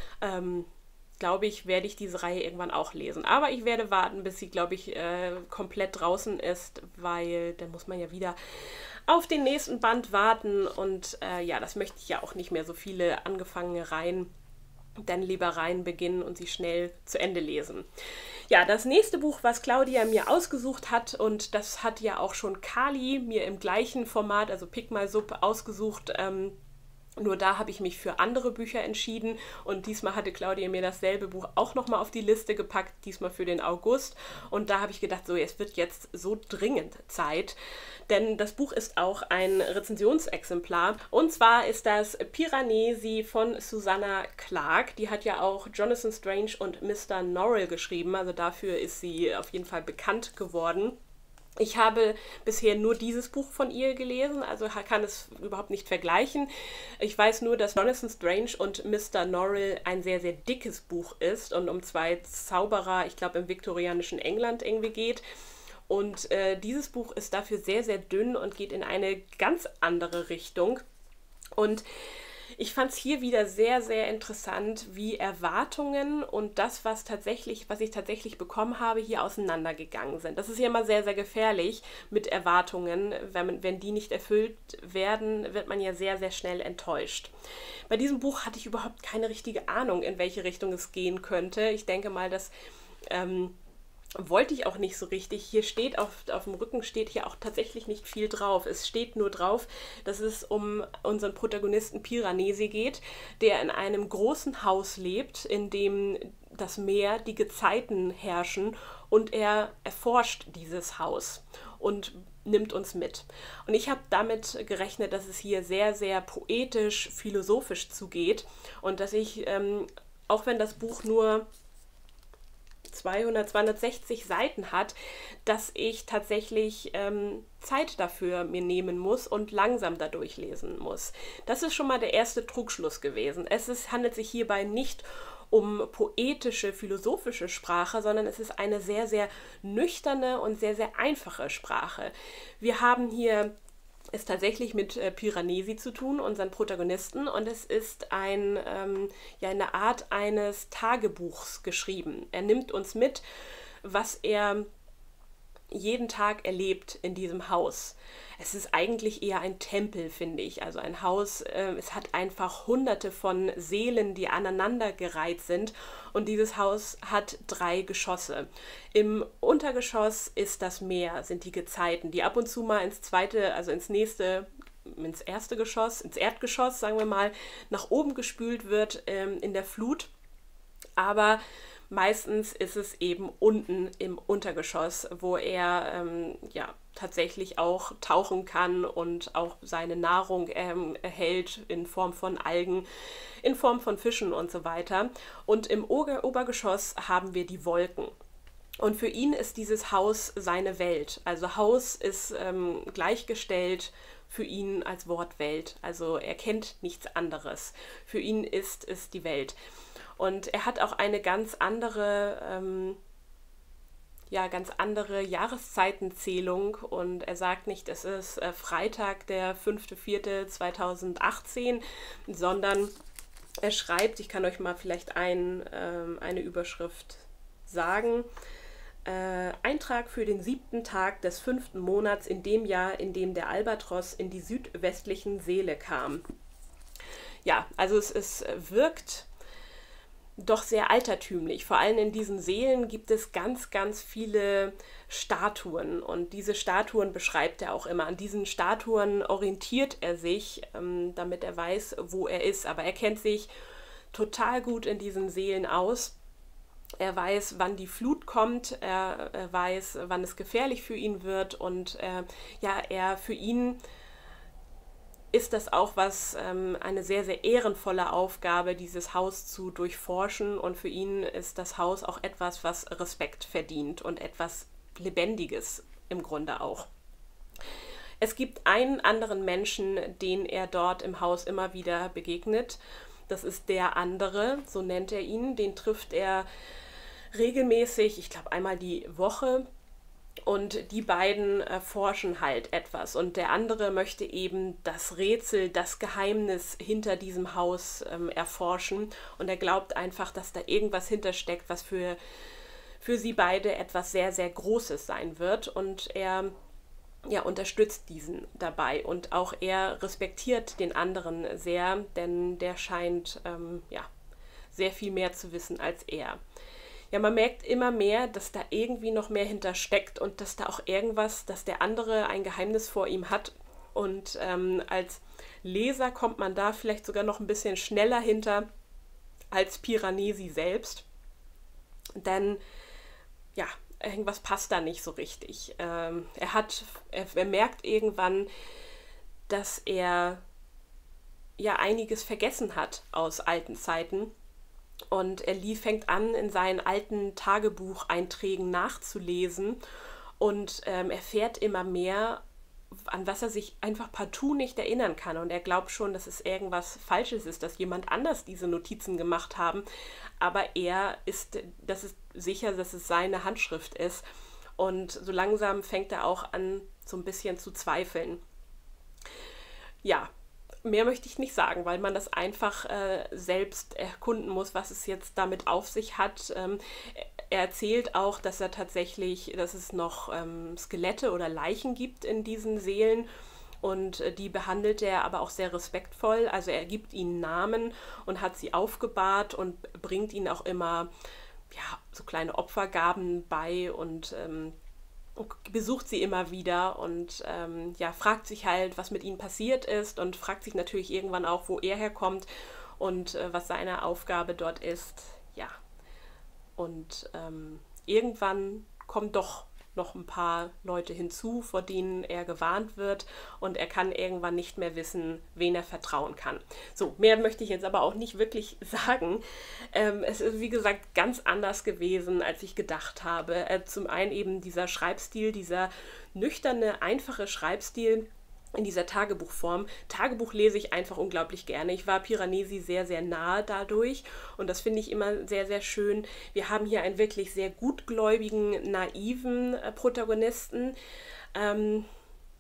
glaube ich, werde ich diese Reihe irgendwann auch lesen. Aber ich werde warten, bis sie, glaube ich, komplett draußen ist, weil dann muss man ja wieder auf den nächsten Band warten und ja, das möchte ich ja auch nicht mehr, so viele angefangene Reihen dann lieber rein beginnen und sie schnell zu Ende lesen. Ja, das nächste Buch, was Claudia mir ausgesucht hat, und das hat ja auch schon Kali mir im gleichen Format, also Pick My Sub, ausgesucht, nur da habe ich mich für andere Bücher entschieden und diesmal hatte Claudia mir dasselbe Buch auch nochmal auf die Liste gepackt, diesmal für den August. Und da habe ich gedacht, so, es wird jetzt so dringend Zeit, denn das Buch ist auch ein Rezensionsexemplar. Und zwar ist das Piranesi von Susanna Clarke. Die hat ja auch Jonathan Strange und Mr. Norrell geschrieben, also dafür ist sie auf jeden Fall bekannt geworden. Ich habe bisher nur dieses Buch von ihr gelesen, also kann es überhaupt nicht vergleichen. Ich weiß nur, dass Jonathan Strange und Mr. Norrell ein sehr, sehr dickes Buch ist und um zwei Zauberer, ich glaube im viktorianischen England irgendwie geht. Und dieses Buch ist dafür sehr, sehr dünn und geht in eine ganz andere Richtung. Und ich fand es hier wieder sehr, sehr interessant, wie Erwartungen und das, was ich tatsächlich bekommen habe, hier auseinandergegangen sind. Das ist ja immer sehr, sehr gefährlich mit Erwartungen. Wenn die nicht erfüllt werden, wird man ja sehr, sehr schnell enttäuscht. Bei diesem Buch hatte ich überhaupt keine richtige Ahnung, in welche Richtung es gehen könnte. Ich denke mal, dass wollte ich auch nicht so richtig. Hier steht auf dem Rücken steht hier auch tatsächlich nicht viel drauf. Es steht nur drauf, dass es um unseren Protagonisten Piranesi geht, der in einem großen Haus lebt, in dem das Meer, die Gezeiten herrschen und er erforscht dieses Haus und nimmt uns mit. Und ich habe damit gerechnet, dass es hier sehr, sehr poetisch, philosophisch zugeht und dass ich, auch wenn das Buch nur 260 Seiten hat, dass ich tatsächlich Zeit dafür mir nehmen muss und langsam dadurch lesen muss. Das ist schon mal der erste Trugschluss gewesen. Handelt sich hierbei nicht um poetische, philosophische Sprache, sondern es ist eine sehr, sehr nüchterne und sehr, sehr einfache Sprache. Wir haben hier es tatsächlich mit Piranesi zu tun, unseren Protagonisten, und es ist ja, eine Art eines Tagebuchs geschrieben. Er nimmt uns mit, was er jeden Tag erlebt in diesem Haus. Es ist eigentlich eher ein Tempel, finde ich. Also ein Haus, es hat einfach hunderte von Seelen, die aneinandergereiht sind. Und dieses Haus hat 3 Geschosse. Im Untergeschoss ist das Meer, sind die Gezeiten, die ab und zu mal ins erste Geschoss, ins Erdgeschoss, sagen wir mal, nach oben gespült wird in der Flut. Aber meistens ist es eben unten im Untergeschoss, wo er ja, tatsächlich auch tauchen kann und auch seine Nahrung erhält in Form von Algen, in Form von Fischen und so weiter. Und im Obergeschoss haben wir die Wolken. Und für ihn ist dieses Haus seine Welt. Also Haus ist gleichgestellt für ihn als Wort Welt. Also er kennt nichts anderes. Für ihn ist es die Welt. Und er hat auch eine ganz andere Jahreszeitenzählung, und er sagt nicht, es ist Freitag, der 5.4.2018, sondern er schreibt, ich kann euch mal vielleicht eine Überschrift sagen, Eintrag für den 7. Tag des 5. Monats in dem Jahr, in dem der Albatros in die südwestlichen Seele kam. Ja, also es wirkt doch sehr altertümlich. Vor allem in diesen Seelen gibt es ganz, ganz viele Statuen, und diese Statuen beschreibt er auch immer. An diesen Statuen orientiert er sich, damit er weiß, wo er ist. Aber er kennt sich total gut in diesen Seelen aus. Er weiß, wann die Flut kommt, er weiß, wann es gefährlich für ihn wird, und für ihn ist das auch eine sehr, sehr ehrenvolle Aufgabe, dieses Haus zu durchforschen, und für ihn ist das Haus auch etwas, was Respekt verdient und etwas Lebendiges im Grunde auch. Es gibt einen anderen Menschen, den er dort im Haus immer wieder begegnet. Das ist der andere, so nennt er ihn. Den trifft er regelmäßig, ich glaube einmal die Woche. Und die beiden forschen halt etwas. Und der andere möchte eben das Rätsel, das Geheimnis hinter diesem Haus erforschen. Und er glaubt einfach, dass da irgendwas hintersteckt, was für sie beide etwas sehr, sehr Großes sein wird. Und er unterstützt diesen dabei. Und auch er respektiert den anderen sehr, denn der scheint sehr viel mehr zu wissen als er. Ja, man merkt immer mehr, dass da irgendwie noch mehr hintersteckt, und dass da auch dass der andere ein Geheimnis vor ihm hat. Und als Leser kommt man da vielleicht sogar noch ein bisschen schneller hinter als Piranesi selbst. Denn ja, irgendwas passt da nicht so richtig. Er merkt irgendwann, dass er ja einiges vergessen hat aus alten Zeiten. Und er fängt an, in seinen alten Tagebucheinträgen nachzulesen und erfährt immer mehr, an was er sich einfach partout nicht erinnern kann. Und er glaubt schon, dass es irgendwas Falsches ist, dass jemand anders diese Notizen gemacht haben. Aber das ist sicher, dass es seine Handschrift ist. Und so langsam fängt er auch an, so ein bisschen zu zweifeln. Ja. Mehr möchte ich nicht sagen, weil man das einfach selbst erkunden muss, was es jetzt damit auf sich hat. Er erzählt auch, dass es noch Skelette oder Leichen gibt in diesen Seelen, und die behandelt er aber auch sehr respektvoll. Also er gibt ihnen Namen und hat sie aufgebahrt und bringt ihnen auch immer so kleine Opfergaben bei, und besucht sie immer wieder und fragt sich halt, was mit ihnen passiert ist, und fragt sich natürlich irgendwann auch, wo er herkommt und was seine Aufgabe dort ist. Ja, und irgendwann kommen doch noch ein paar Leute hinzu, vor denen er gewarnt wird, und er kann irgendwann nicht mehr wissen, wen er vertrauen kann. So, mehr möchte ich jetzt aber auch nicht wirklich sagen. Es ist, wie gesagt, ganz anders gewesen, als ich gedacht habe. Zum einen eben dieser Schreibstil, dieser nüchterne, einfache Schreibstil in dieser Tagebuchform. Tagebuch lese ich einfach unglaublich gerne. Ich war Piranesi sehr, sehr nahe dadurch, und das finde ich immer sehr, sehr schön. Wir haben hier einen wirklich sehr gutgläubigen, naiven Protagonisten,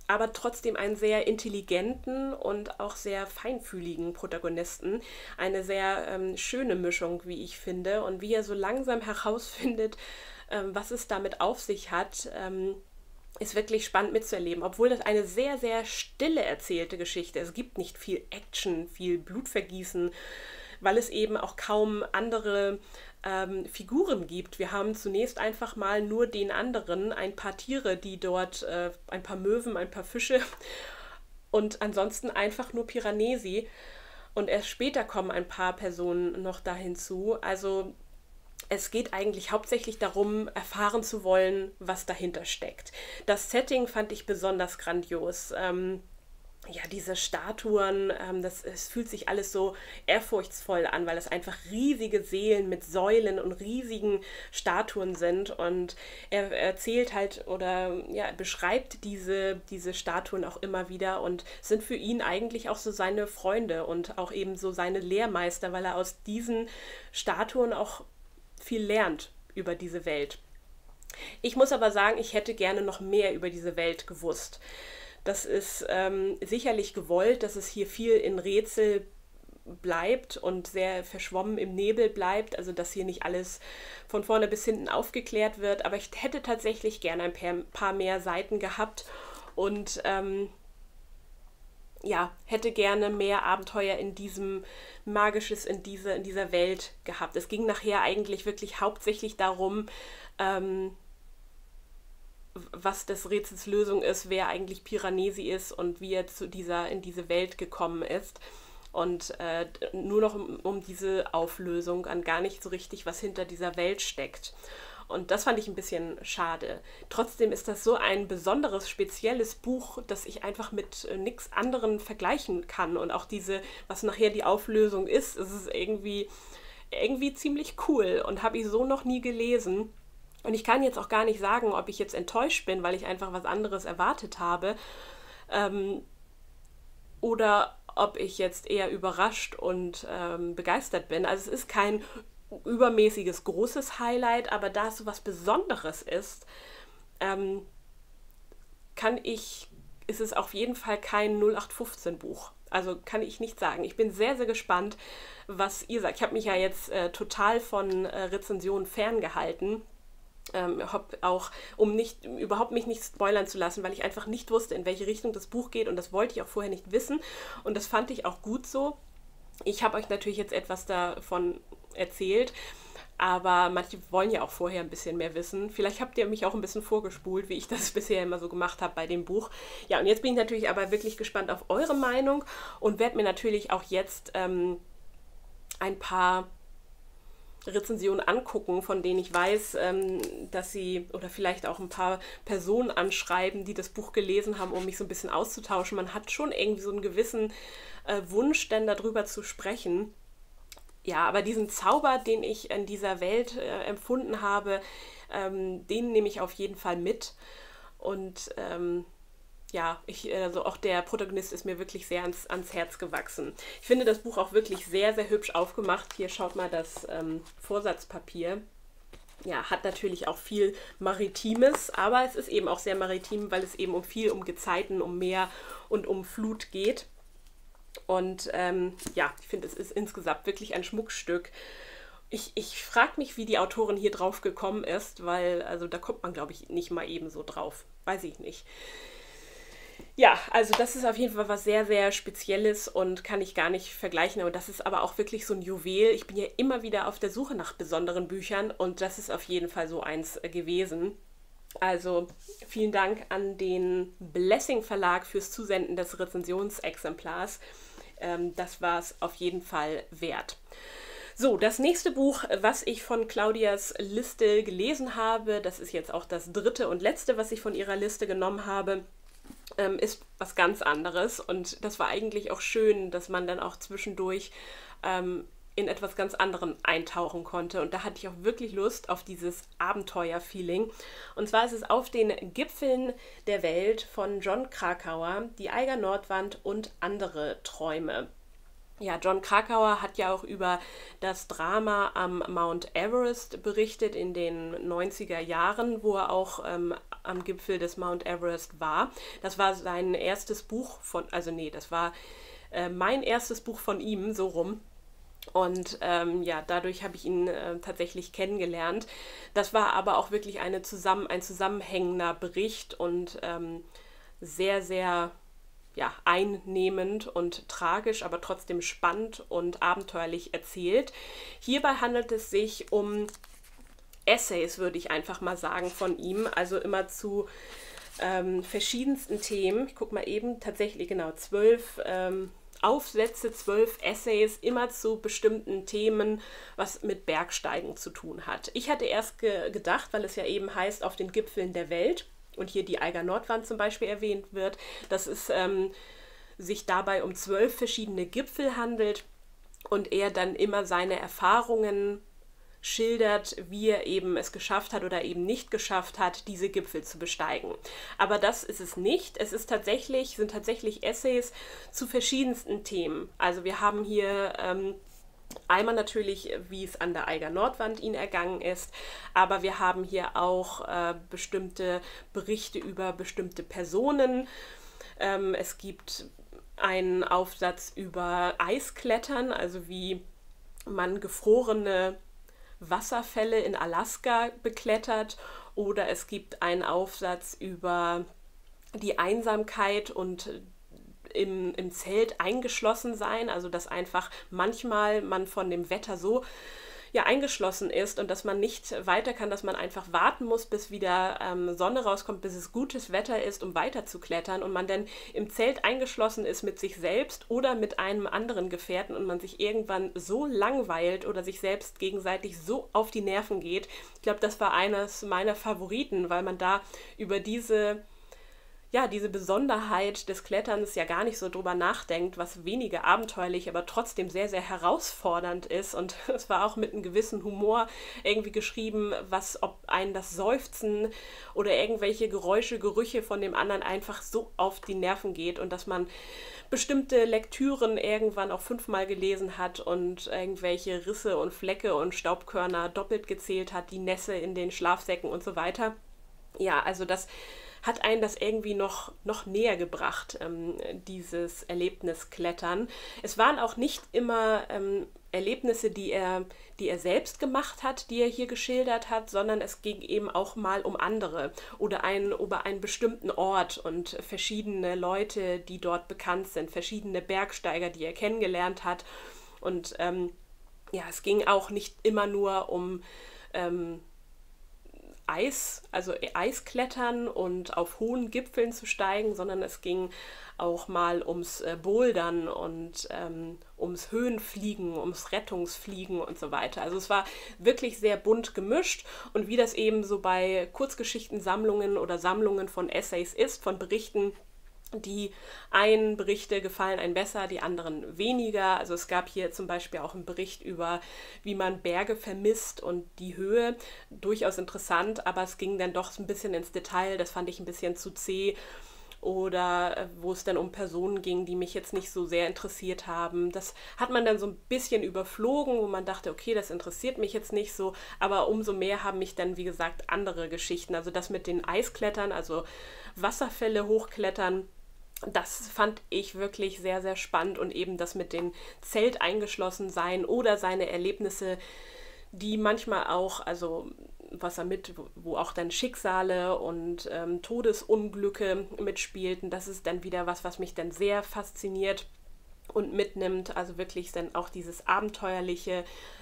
aber trotzdem einen sehr intelligenten und auch sehr feinfühligen Protagonisten. Eine sehr schöne Mischung, wie ich finde. Und wie er so langsam herausfindet, was es damit auf sich hat, ist wirklich spannend mitzuerleben. Obwohl das eine sehr, sehr stille erzählte Geschichte ist. Es gibt nicht viel Action, viel Blutvergießen, weil es eben auch kaum andere Figuren gibt. Wir haben zunächst einfach mal nur den anderen, ein paar Tiere, die dort, ein paar Möwen, ein paar Fische und ansonsten einfach nur Piranesi. Und erst später kommen ein paar Personen noch da hinzu. Also es geht eigentlich hauptsächlich darum, erfahren zu wollen, was dahinter steckt. Das Setting fand ich besonders grandios. Ja, diese Statuen, es fühlt sich alles so ehrfurchtsvoll an, weil es einfach riesige Seelen mit Säulen und riesigen Statuen sind. Und er erzählt halt oder ja, beschreibt diese Statuen auch immer wieder und sind für ihn eigentlich auch so seine Freunde und auch eben so seine Lehrmeister, weil er aus diesen Statuen auch viel lernt über diese Welt. Ich muss aber sagen, ich hätte gerne noch mehr über diese Welt gewusst. Das ist sicherlich gewollt, dass es hier viel in Rätsel bleibt und sehr verschwommen im Nebel bleibt, also dass hier nicht alles von vorne bis hinten aufgeklärt wird, aber ich hätte tatsächlich gerne ein paar mehr Seiten gehabt und ja, hätte gerne mehr Abenteuer in diesem Magisches, in dieser Welt gehabt. Es ging nachher eigentlich wirklich hauptsächlich darum, was des Rätsels Lösung ist, wer eigentlich Piranesi ist und wie er in diese Welt gekommen ist. Und nur noch um diese Auflösung, an gar nicht so richtig, was hinter dieser Welt steckt. Und das fand ich ein bisschen schade. Trotzdem ist das so ein besonderes, spezielles Buch, das ich einfach mit nichts anderem vergleichen kann. Und auch was nachher die Auflösung ist irgendwie ziemlich cool und habe ich so noch nie gelesen. Und ich kann jetzt auch gar nicht sagen, ob ich jetzt enttäuscht bin, weil ich einfach was anderes erwartet habe. Oder ob ich jetzt eher überrascht und begeistert bin. Also es ist kein übermäßiges großes Highlight, aber da es so was Besonderes ist, ist es auf jeden Fall kein 0815 Buch. Also kann ich nicht sagen. Ich bin sehr, sehr gespannt, was ihr sagt. Ich habe mich ja jetzt total von Rezensionen ferngehalten. Auch, um überhaupt mich nicht spoilern zu lassen, weil ich einfach nicht wusste, in welche Richtung das Buch geht und das wollte ich auch vorher nicht wissen und das fand ich auch gut so. Ich habe euch natürlich jetzt etwas davon erzählt, aber manche wollen ja auch vorher ein bisschen mehr wissen. Vielleicht habt ihr mich auch ein bisschen vorgespult, wie ich das bisher immer so gemacht habe bei dem Buch. Ja, und jetzt bin ich natürlich aber wirklich gespannt auf eure Meinung und werde mir natürlich auch jetzt ein paar Rezensionen angucken, von denen ich weiß, dass sie oder vielleicht auch ein paar Personen anschreiben, die das Buch gelesen haben, um mich so ein bisschen auszutauschen. Man hat schon irgendwie so einen gewissen Wunsch, dann darüber zu sprechen. Ja, aber diesen Zauber, den ich in dieser Welt empfunden habe, den nehme ich auf jeden Fall mit. Und ja, also auch der Protagonist ist mir wirklich sehr ans Herz gewachsen. Ich finde das Buch auch wirklich sehr, sehr hübsch aufgemacht. Hier schaut mal das Vorsatzpapier. Ja, hat natürlich auch viel Maritimes, aber es ist eben auch sehr maritim, weil es eben um Gezeiten, um Meer und um Flut geht. Und ja, ich finde, es ist insgesamt wirklich ein Schmuckstück. Ich frage mich, wie die Autorin hier drauf gekommen ist, weil, also da kommt man, glaube ich, nicht mal eben so drauf. Weiß ich nicht. Ja, also das ist auf jeden Fall was sehr, sehr Spezielles und kann ich gar nicht vergleichen. Aber das ist aber auch wirklich so ein Juwel. Ich bin ja immer wieder auf der Suche nach besonderen Büchern und das ist auf jeden Fall so eins gewesen. Also vielen Dank an den Blessing Verlag fürs Zusenden des Rezensionsexemplars. Das war es auf jeden Fall wert. So, das nächste Buch, was ich von Claudias Liste gelesen habe, das ist jetzt auch das dritte und letzte, was ich von ihrer Liste genommen habe, ist was ganz anderes. Und das war eigentlich auch schön, dass man dann auch zwischendurch in etwas ganz anderem eintauchen konnte. Und da hatte ich auch wirklich Lust auf dieses Abenteuer-Feeling. Und zwar ist es Auf den Gipfeln der Welt von Jon Krakauer, Die Eiger Nordwand und andere Träume. Ja, Jon Krakauer hat ja auch über das Drama am Mount Everest berichtet in den 90er Jahren, wo er auch am Gipfel des Mount Everest war. Das war sein erstes Buch das war mein erstes Buch von ihm, so rum. Und ja, dadurch habe ich ihn tatsächlich kennengelernt. Das war aber auch wirklich ein zusammenhängender Bericht und sehr, sehr ja, einnehmend und tragisch, aber trotzdem spannend und abenteuerlich erzählt. Hierbei handelt es sich um Essays, würde ich einfach mal sagen, von ihm, also immer zu verschiedensten Themen. Ich gucke mal eben, tatsächlich genau 12 Aufsätze, 12 Essays, immer zu bestimmten Themen, was mit Bergsteigen zu tun hat. Ich hatte erst gedacht, weil es ja eben heißt, auf den Gipfeln der Welt, und hier die Eiger Nordwand zum Beispiel erwähnt wird, dass es sich dabei um 12 verschiedene Gipfel handelt und er dann immer seine Erfahrungen schildert, wie er eben es geschafft hat oder eben nicht geschafft hat, diese Gipfel zu besteigen. Aber das ist es nicht. Es ist sind tatsächlich Essays zu verschiedensten Themen. Also wir haben hier einmal natürlich, wie es an der Eiger Nordwand ihn ergangen ist, aber wir haben hier auch bestimmte Berichte über bestimmte Personen. Es gibt einen Aufsatz über Eisklettern, also wie man gefrorene Wasserfälle in Alaska beklettert, oder es gibt einen Aufsatz über die Einsamkeit und im Zelt eingeschlossen sein, also dass einfach manchmal man von dem Wetter so ja eingeschlossen ist und dass man nicht weiter kann, dass man einfach warten muss, bis wieder Sonne rauskommt, bis es gutes Wetter ist, um weiter zu klettern und man dann im Zelt eingeschlossen ist mit sich selbst oder mit einem anderen Gefährten und man sich irgendwann so langweilt oder sich selbst gegenseitig so auf die Nerven geht. Ich glaube, das war eines meiner Favoriten, weil man da über diese Besonderheit des Kletterns ja gar nicht so drüber nachdenkt, was weniger abenteuerlich, aber trotzdem sehr, sehr herausfordernd ist. Und es war auch mit einem gewissen Humor irgendwie geschrieben, ob einen das Seufzen oder irgendwelche Geräusche, Gerüche von dem anderen einfach so auf die Nerven geht und dass man bestimmte Lektüren irgendwann auch 5-mal gelesen hat und irgendwelche Risse und Flecke und Staubkörner doppelt gezählt hat, die Nässe in den Schlafsäcken und so weiter. Ja, also das hat einen das irgendwie noch näher gebracht, dieses Erlebnis Klettern. Es waren auch nicht immer Erlebnisse, die er selbst gemacht hat, die er hier geschildert hat, sondern es ging eben auch mal um andere oder über einen bestimmten Ort und verschiedene Leute, die dort bekannt sind, verschiedene Bergsteiger, die er kennengelernt hat. Und es ging auch nicht immer nur um Eisklettern und auf hohen Gipfeln zu steigen, sondern es ging auch mal ums Bouldern und ums Höhenfliegen, ums Rettungsfliegen und so weiter. Also es war wirklich sehr bunt gemischt und wie das eben so bei Kurzgeschichtensammlungen oder Sammlungen von Essays ist, von Berichten, die einen Berichte gefallen einem besser, die anderen weniger. Also es gab hier zum Beispiel auch einen Bericht über, wie man Berge vermisst und die Höhe. Durchaus interessant, aber es ging dann doch ein bisschen ins Detail. Das fand ich ein bisschen zu zäh. Oder wo es dann um Personen ging, die mich jetzt nicht so sehr interessiert haben. Das hat man dann so ein bisschen überflogen, wo man dachte, okay, das interessiert mich jetzt nicht so. Aber umso mehr haben mich dann, wie gesagt, andere Geschichten. Also das mit den Eisklettern, also Wasserfälle hochklettern, das fand ich wirklich sehr, sehr spannend und eben das mit dem Zelt eingeschlossen sein oder seine Erlebnisse, die manchmal auch, also wo auch dann Schicksale und Todesunglücke mitspielten. Das ist dann wieder was mich dann sehr fasziniert und mitnimmt. Also wirklich dann auch dieses abenteuerliche,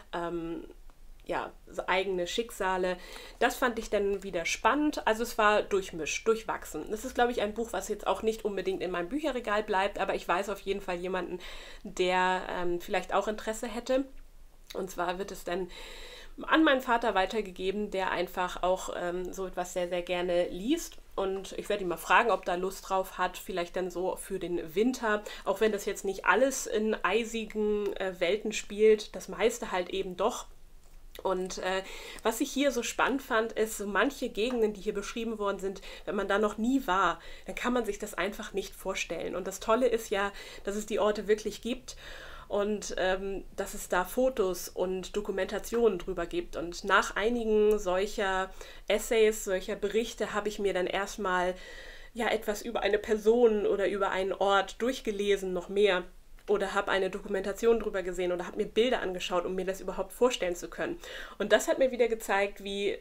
eigene Schicksale. Das fand ich dann wieder spannend. Also es war durchmischt, durchwachsen. Das ist, glaube ich, ein Buch, was jetzt auch nicht unbedingt in meinem Bücherregal bleibt, aber ich weiß auf jeden Fall jemanden, der vielleicht auch Interesse hätte. Und zwar wird es dann an meinen Vater weitergegeben, der einfach auch so etwas sehr, sehr gerne liest. Und ich werde ihn mal fragen, ob er Lust drauf hat, vielleicht dann so für den Winter, auch wenn das jetzt nicht alles in eisigen Welten spielt, das meiste halt eben doch. Und was ich hier so spannend fand, ist, so manche Gegenden, die hier beschrieben worden sind, wenn man da noch nie war, dann kann man sich das einfach nicht vorstellen. Und das Tolle ist ja, dass es die Orte wirklich gibt. und dass es da Fotos und Dokumentationen drüber gibt. Und nach einigen solcher Essays, solcher Berichte, habe ich mir dann erstmal ja etwas über eine Person oder über einen Ort durchgelesen, noch mehr. Oder habe eine Dokumentation drüber gesehen oder habe mir Bilder angeschaut, um mir das überhaupt vorstellen zu können. Und das hat mir wieder gezeigt,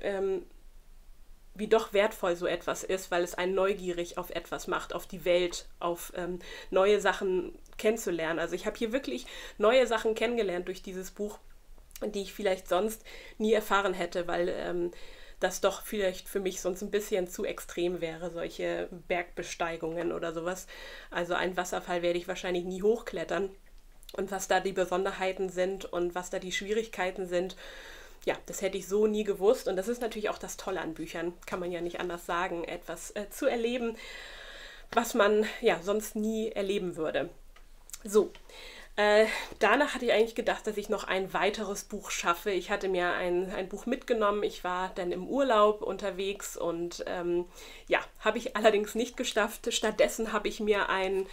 wie doch wertvoll so etwas ist, weil es einen neugierig auf etwas macht, auf die Welt, auf neue Sachen kennenzulernen. Also ich habe hier wirklich neue Sachen kennengelernt durch dieses Buch, die ich vielleicht sonst nie erfahren hätte, weil das doch vielleicht für mich sonst ein bisschen zu extrem wäre, solche Bergbesteigungen oder sowas. Also einen Wasserfall werde ich wahrscheinlich nie hochklettern. Und was da die Besonderheiten sind und was da die Schwierigkeiten sind, ja, das hätte ich so nie gewusst. Und das ist natürlich auch das Tolle an Büchern, kann man ja nicht anders sagen, etwas zu erleben, was man ja sonst nie erleben würde. So, danach hatte ich eigentlich gedacht, dass ich noch ein weiteres Buch schaffe. Ich hatte mir ein Buch mitgenommen. Ich war dann im Urlaub unterwegs und ja, habe ich allerdings nicht geschafft. Stattdessen habe ich mir einen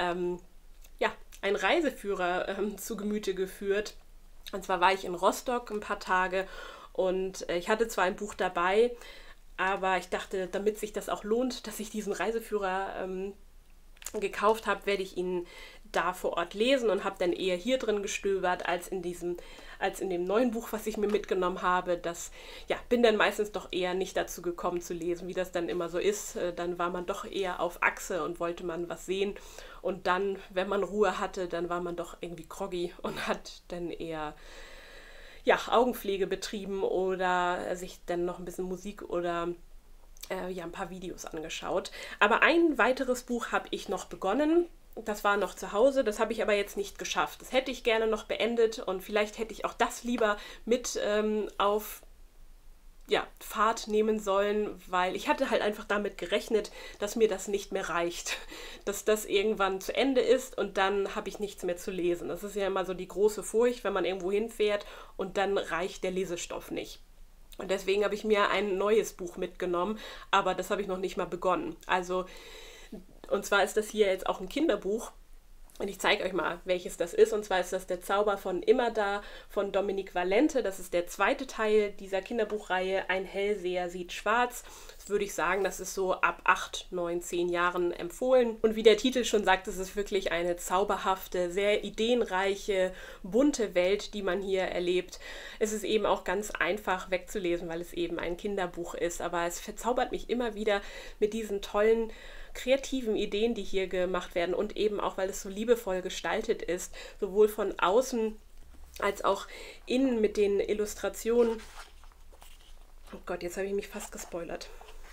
Reiseführer zu Gemüte geführt. Und zwar war ich in Rostock ein paar Tage und ich hatte zwar ein Buch dabei, aber ich dachte, damit sich das auch lohnt, dass ich diesen Reiseführer gekauft habe, werde ich ihn da vor Ort lesen und habe dann eher hier drin gestöbert als in dem neuen Buch, was ich mir mitgenommen habe. Bin dann meistens doch eher nicht dazu gekommen zu lesen, wie das dann immer so ist. Dann war man doch eher auf Achse und wollte man was sehen. Und dann, wenn man Ruhe hatte, dann war man doch irgendwie groggy und hat dann eher Augenpflege betrieben oder sich dann noch ein bisschen Musik oder ein paar Videos angeschaut. Aber ein weiteres Buch habe ich noch begonnen. Das war noch zu Hause, das habe ich aber jetzt nicht geschafft. Das hätte ich gerne noch beendet und vielleicht hätte ich auch das lieber mit auf Fahrt nehmen sollen, weil ich hatte halt einfach damit gerechnet, dass mir das nicht mehr reicht, dass das irgendwann zu Ende ist und dann habe ich nichts mehr zu lesen. Das ist ja immer so die große Furcht, wenn man irgendwo hinfährt und dann reicht der Lesestoff nicht. Und deswegen habe ich mir ein neues Buch mitgenommen, aber das habe ich noch nicht mal begonnen. Also, und zwar ist das hier jetzt auch ein Kinderbuch. Und ich zeige euch mal, welches das ist. Und zwar ist das Der Zauber von Immerdar von Dominique Valente. Das ist der zweite Teil dieser Kinderbuchreihe. Ein Hellseher sieht schwarz. Das würde ich sagen, das ist so ab 8, 9, 10 Jahren empfohlen. Und wie der Titel schon sagt, es ist wirklich eine zauberhafte, sehr ideenreiche, bunte Welt, die man hier erlebt. Es ist eben auch ganz einfach wegzulesen, weil es eben ein Kinderbuch ist. Aber es verzaubert mich immer wieder mit diesen tollen kreativen Ideen, die hier gemacht werden und eben auch, weil es so liebevoll gestaltet ist, sowohl von außen als auch innen mit den Illustrationen. Oh Gott, jetzt habe ich mich fast gespoilert.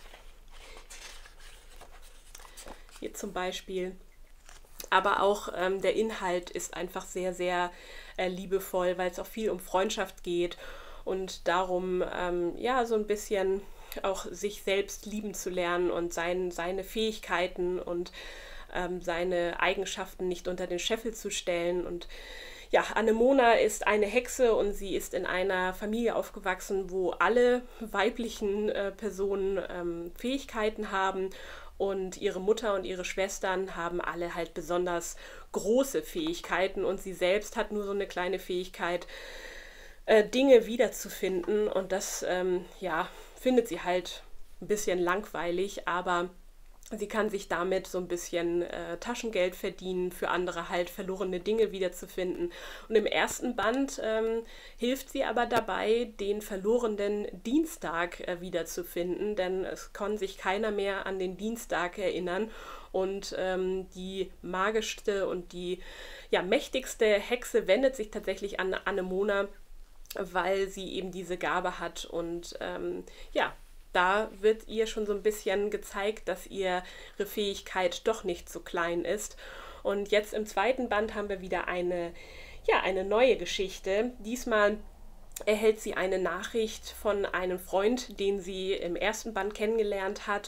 Hier zum Beispiel. Aber auch der Inhalt ist einfach sehr, sehr liebevoll, weil es auch viel um Freundschaft geht und darum, so ein bisschen auch sich selbst lieben zu lernen und seine Fähigkeiten und seine Eigenschaften nicht unter den Scheffel zu stellen. Und ja, Anemona ist eine Hexe und sie ist in einer Familie aufgewachsen, wo alle weiblichen Personen Fähigkeiten haben und ihre Mutter und ihre Schwestern haben alle halt besonders große Fähigkeiten und sie selbst hat nur so eine kleine Fähigkeit, Dinge wiederzufinden und das, findet sie halt ein bisschen langweilig, aber sie kann sich damit so ein bisschen Taschengeld verdienen, für andere halt verlorene Dinge wiederzufinden. Und im ersten Band hilft sie aber dabei, den verlorenen Dienstag wiederzufinden, denn es kann sich keiner mehr an den Dienstag erinnern. Und die magischste und die mächtigste Hexe wendet sich tatsächlich an Anemona, weil sie eben diese Gabe hat und da wird ihr schon so ein bisschen gezeigt, dass ihre Fähigkeit doch nicht so klein ist. Und jetzt im zweiten Band haben wir wieder eine neue Geschichte. Diesmal erhält sie eine Nachricht von einem Freund, den sie im ersten Band kennengelernt hat.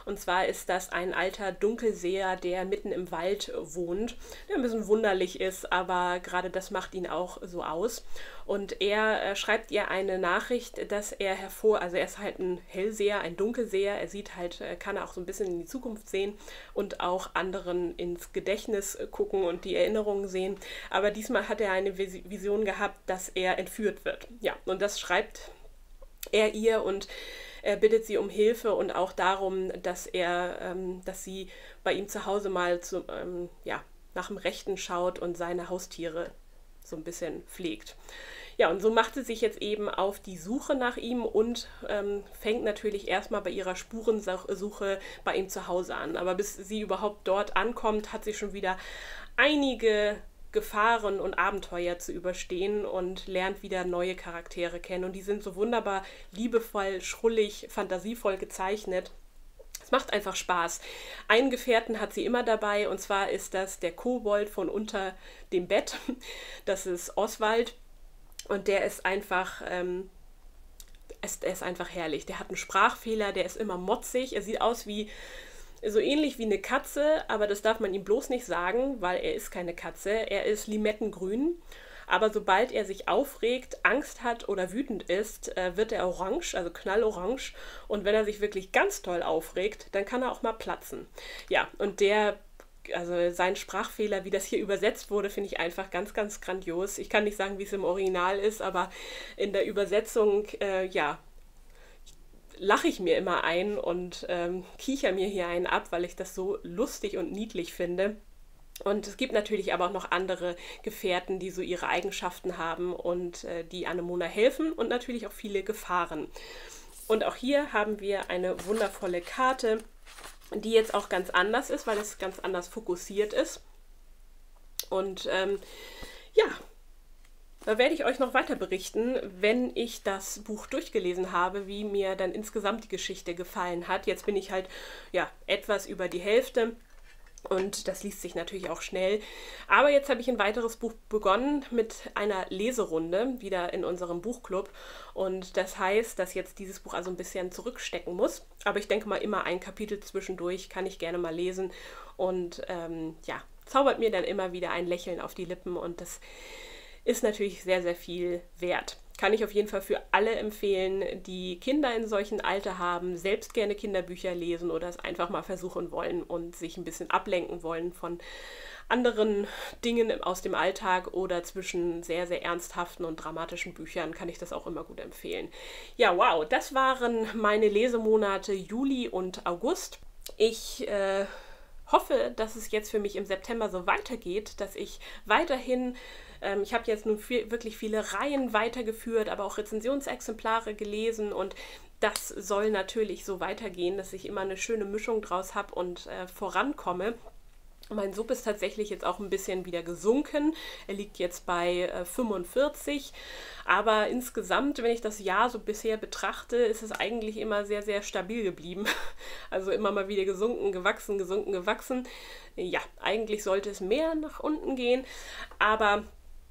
Und zwar ist das ein alter Dunkelseher, der mitten im Wald wohnt, der ein bisschen wunderlich ist, aber gerade das macht ihn auch so aus. Und er schreibt ihr eine Nachricht, dass er also er ist halt ein Hellseher, ein Dunkelseher, er sieht halt, kann auch so ein bisschen in die Zukunft sehen und auch anderen ins Gedächtnis gucken und die Erinnerungen sehen. Aber diesmal hat er eine Vision gehabt, dass er entführt wird. Ja, und das schreibt er ihr und er bittet sie um Hilfe und auch darum, dass sie bei ihm zu Hause mal nach dem Rechten schaut und seine Haustiere so ein bisschen pflegt. Ja, und so macht sie sich jetzt eben auf die Suche nach ihm und fängt natürlich erstmal bei ihrer Spurensuche bei ihm zu Hause an. Aber bis sie überhaupt dort ankommt, hat sie schon wieder einige Gefahren und Abenteuer zu überstehen und lernt wieder neue Charaktere kennen. Und die sind so wunderbar liebevoll, schrullig, fantasievoll gezeichnet. Es macht einfach Spaß. Einen Gefährten hat sie immer dabei, und zwar ist das der Kobold von unter dem Bett. Das ist Oswald und der ist einfach, er ist einfach herrlich. Der hat einen Sprachfehler, der ist immer motzig, er sieht aus wie so ähnlich wie eine Katze, aber das darf man ihm bloß nicht sagen, weil er ist keine Katze. Er ist limettengrün, aber sobald er sich aufregt, Angst hat oder wütend ist, wird er orange, also knallorange. Und wenn er sich wirklich ganz toll aufregt, dann kann er auch mal platzen. Ja, und also sein Sprachfehler, wie das hier übersetzt wurde, finde ich einfach ganz, ganz grandios. Ich kann nicht sagen, wie es im Original ist, aber in der Übersetzung, lache ich mir immer ein und kicher mir hier einen ab, weil ich das so lustig und niedlich finde. Und es gibt natürlich aber auch noch andere Gefährten, die so ihre Eigenschaften haben und die Anemona helfen und natürlich auch viele Gefahren. Und auch hier haben wir eine wundervolle Karte, die jetzt auch ganz anders ist, weil es ganz anders fokussiert ist. Und ja, da werde ich euch noch weiter berichten, wenn ich das Buch durchgelesen habe, wie mir dann insgesamt die Geschichte gefallen hat. Jetzt bin ich halt etwas über die Hälfte und das liest sich natürlich auch schnell. Aber jetzt habe ich ein weiteres Buch begonnen mit einer Leserunde, wieder in unserem Buchclub. Und das heißt, dass jetzt dieses Buch also ein bisschen zurückstecken muss. Aber ich denke mal, immer ein Kapitel zwischendurch kann ich gerne mal lesen. Und zaubert mir dann immer wieder ein Lächeln auf die Lippen und das ist natürlich sehr, sehr viel wert. Kann ich auf jeden Fall für alle empfehlen, die Kinder in solchen Alter haben, selbst gerne Kinderbücher lesen oder es einfach mal versuchen wollen und sich ein bisschen ablenken wollen von anderen Dingen aus dem Alltag oder zwischen sehr, sehr ernsthaften und dramatischen Büchern, kann ich das auch immer gut empfehlen. Ja, wow, das waren meine Lesemonate Juli und August. Ich hoffe, dass es jetzt für mich im September so weitergeht, dass ich weiterhin ich habe jetzt nun wirklich viele Reihen weitergeführt, aber auch Rezensionsexemplare gelesen und das soll natürlich so weitergehen, dass ich immer eine schöne Mischung draus habe und vorankomme. Mein Sub ist tatsächlich jetzt auch ein bisschen wieder gesunken. Er liegt jetzt bei 45. Aber insgesamt, wenn ich das Jahr so bisher betrachte, ist es eigentlich immer sehr, sehr stabil geblieben. Also immer mal wieder gesunken, gewachsen, gesunken, gewachsen. Ja, eigentlich sollte es mehr nach unten gehen. Aber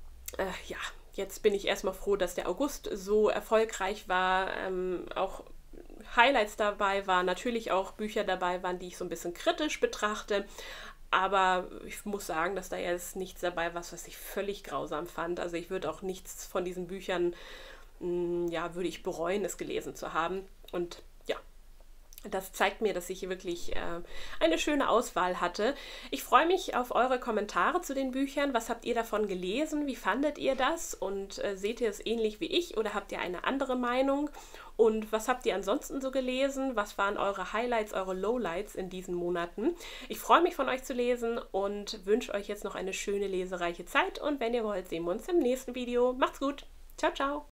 jetzt bin ich erstmal froh, dass der August so erfolgreich war. Auch Highlights dabei waren, natürlich auch Bücher dabei waren, die ich so ein bisschen kritisch betrachte. Aber ich muss sagen, dass da jetzt nichts dabei war, was ich völlig grausam fand. Also ich würde auch nichts von diesen Büchern, würde ich bereuen, es gelesen zu haben. Und ja, das zeigt mir, dass ich wirklich eine schöne Auswahl hatte. Ich freue mich auf eure Kommentare zu den Büchern. Was habt ihr davon gelesen? Wie fandet ihr das? Und seht ihr es ähnlich wie ich oder habt ihr eine andere Meinung? Und was habt ihr ansonsten so gelesen? Was waren eure Highlights, eure Lowlights in diesen Monaten? Ich freue mich von euch zu lesen und wünsche euch jetzt noch eine schöne lesereiche Zeit. Und wenn ihr wollt, sehen wir uns im nächsten Video. Macht's gut. Ciao, ciao.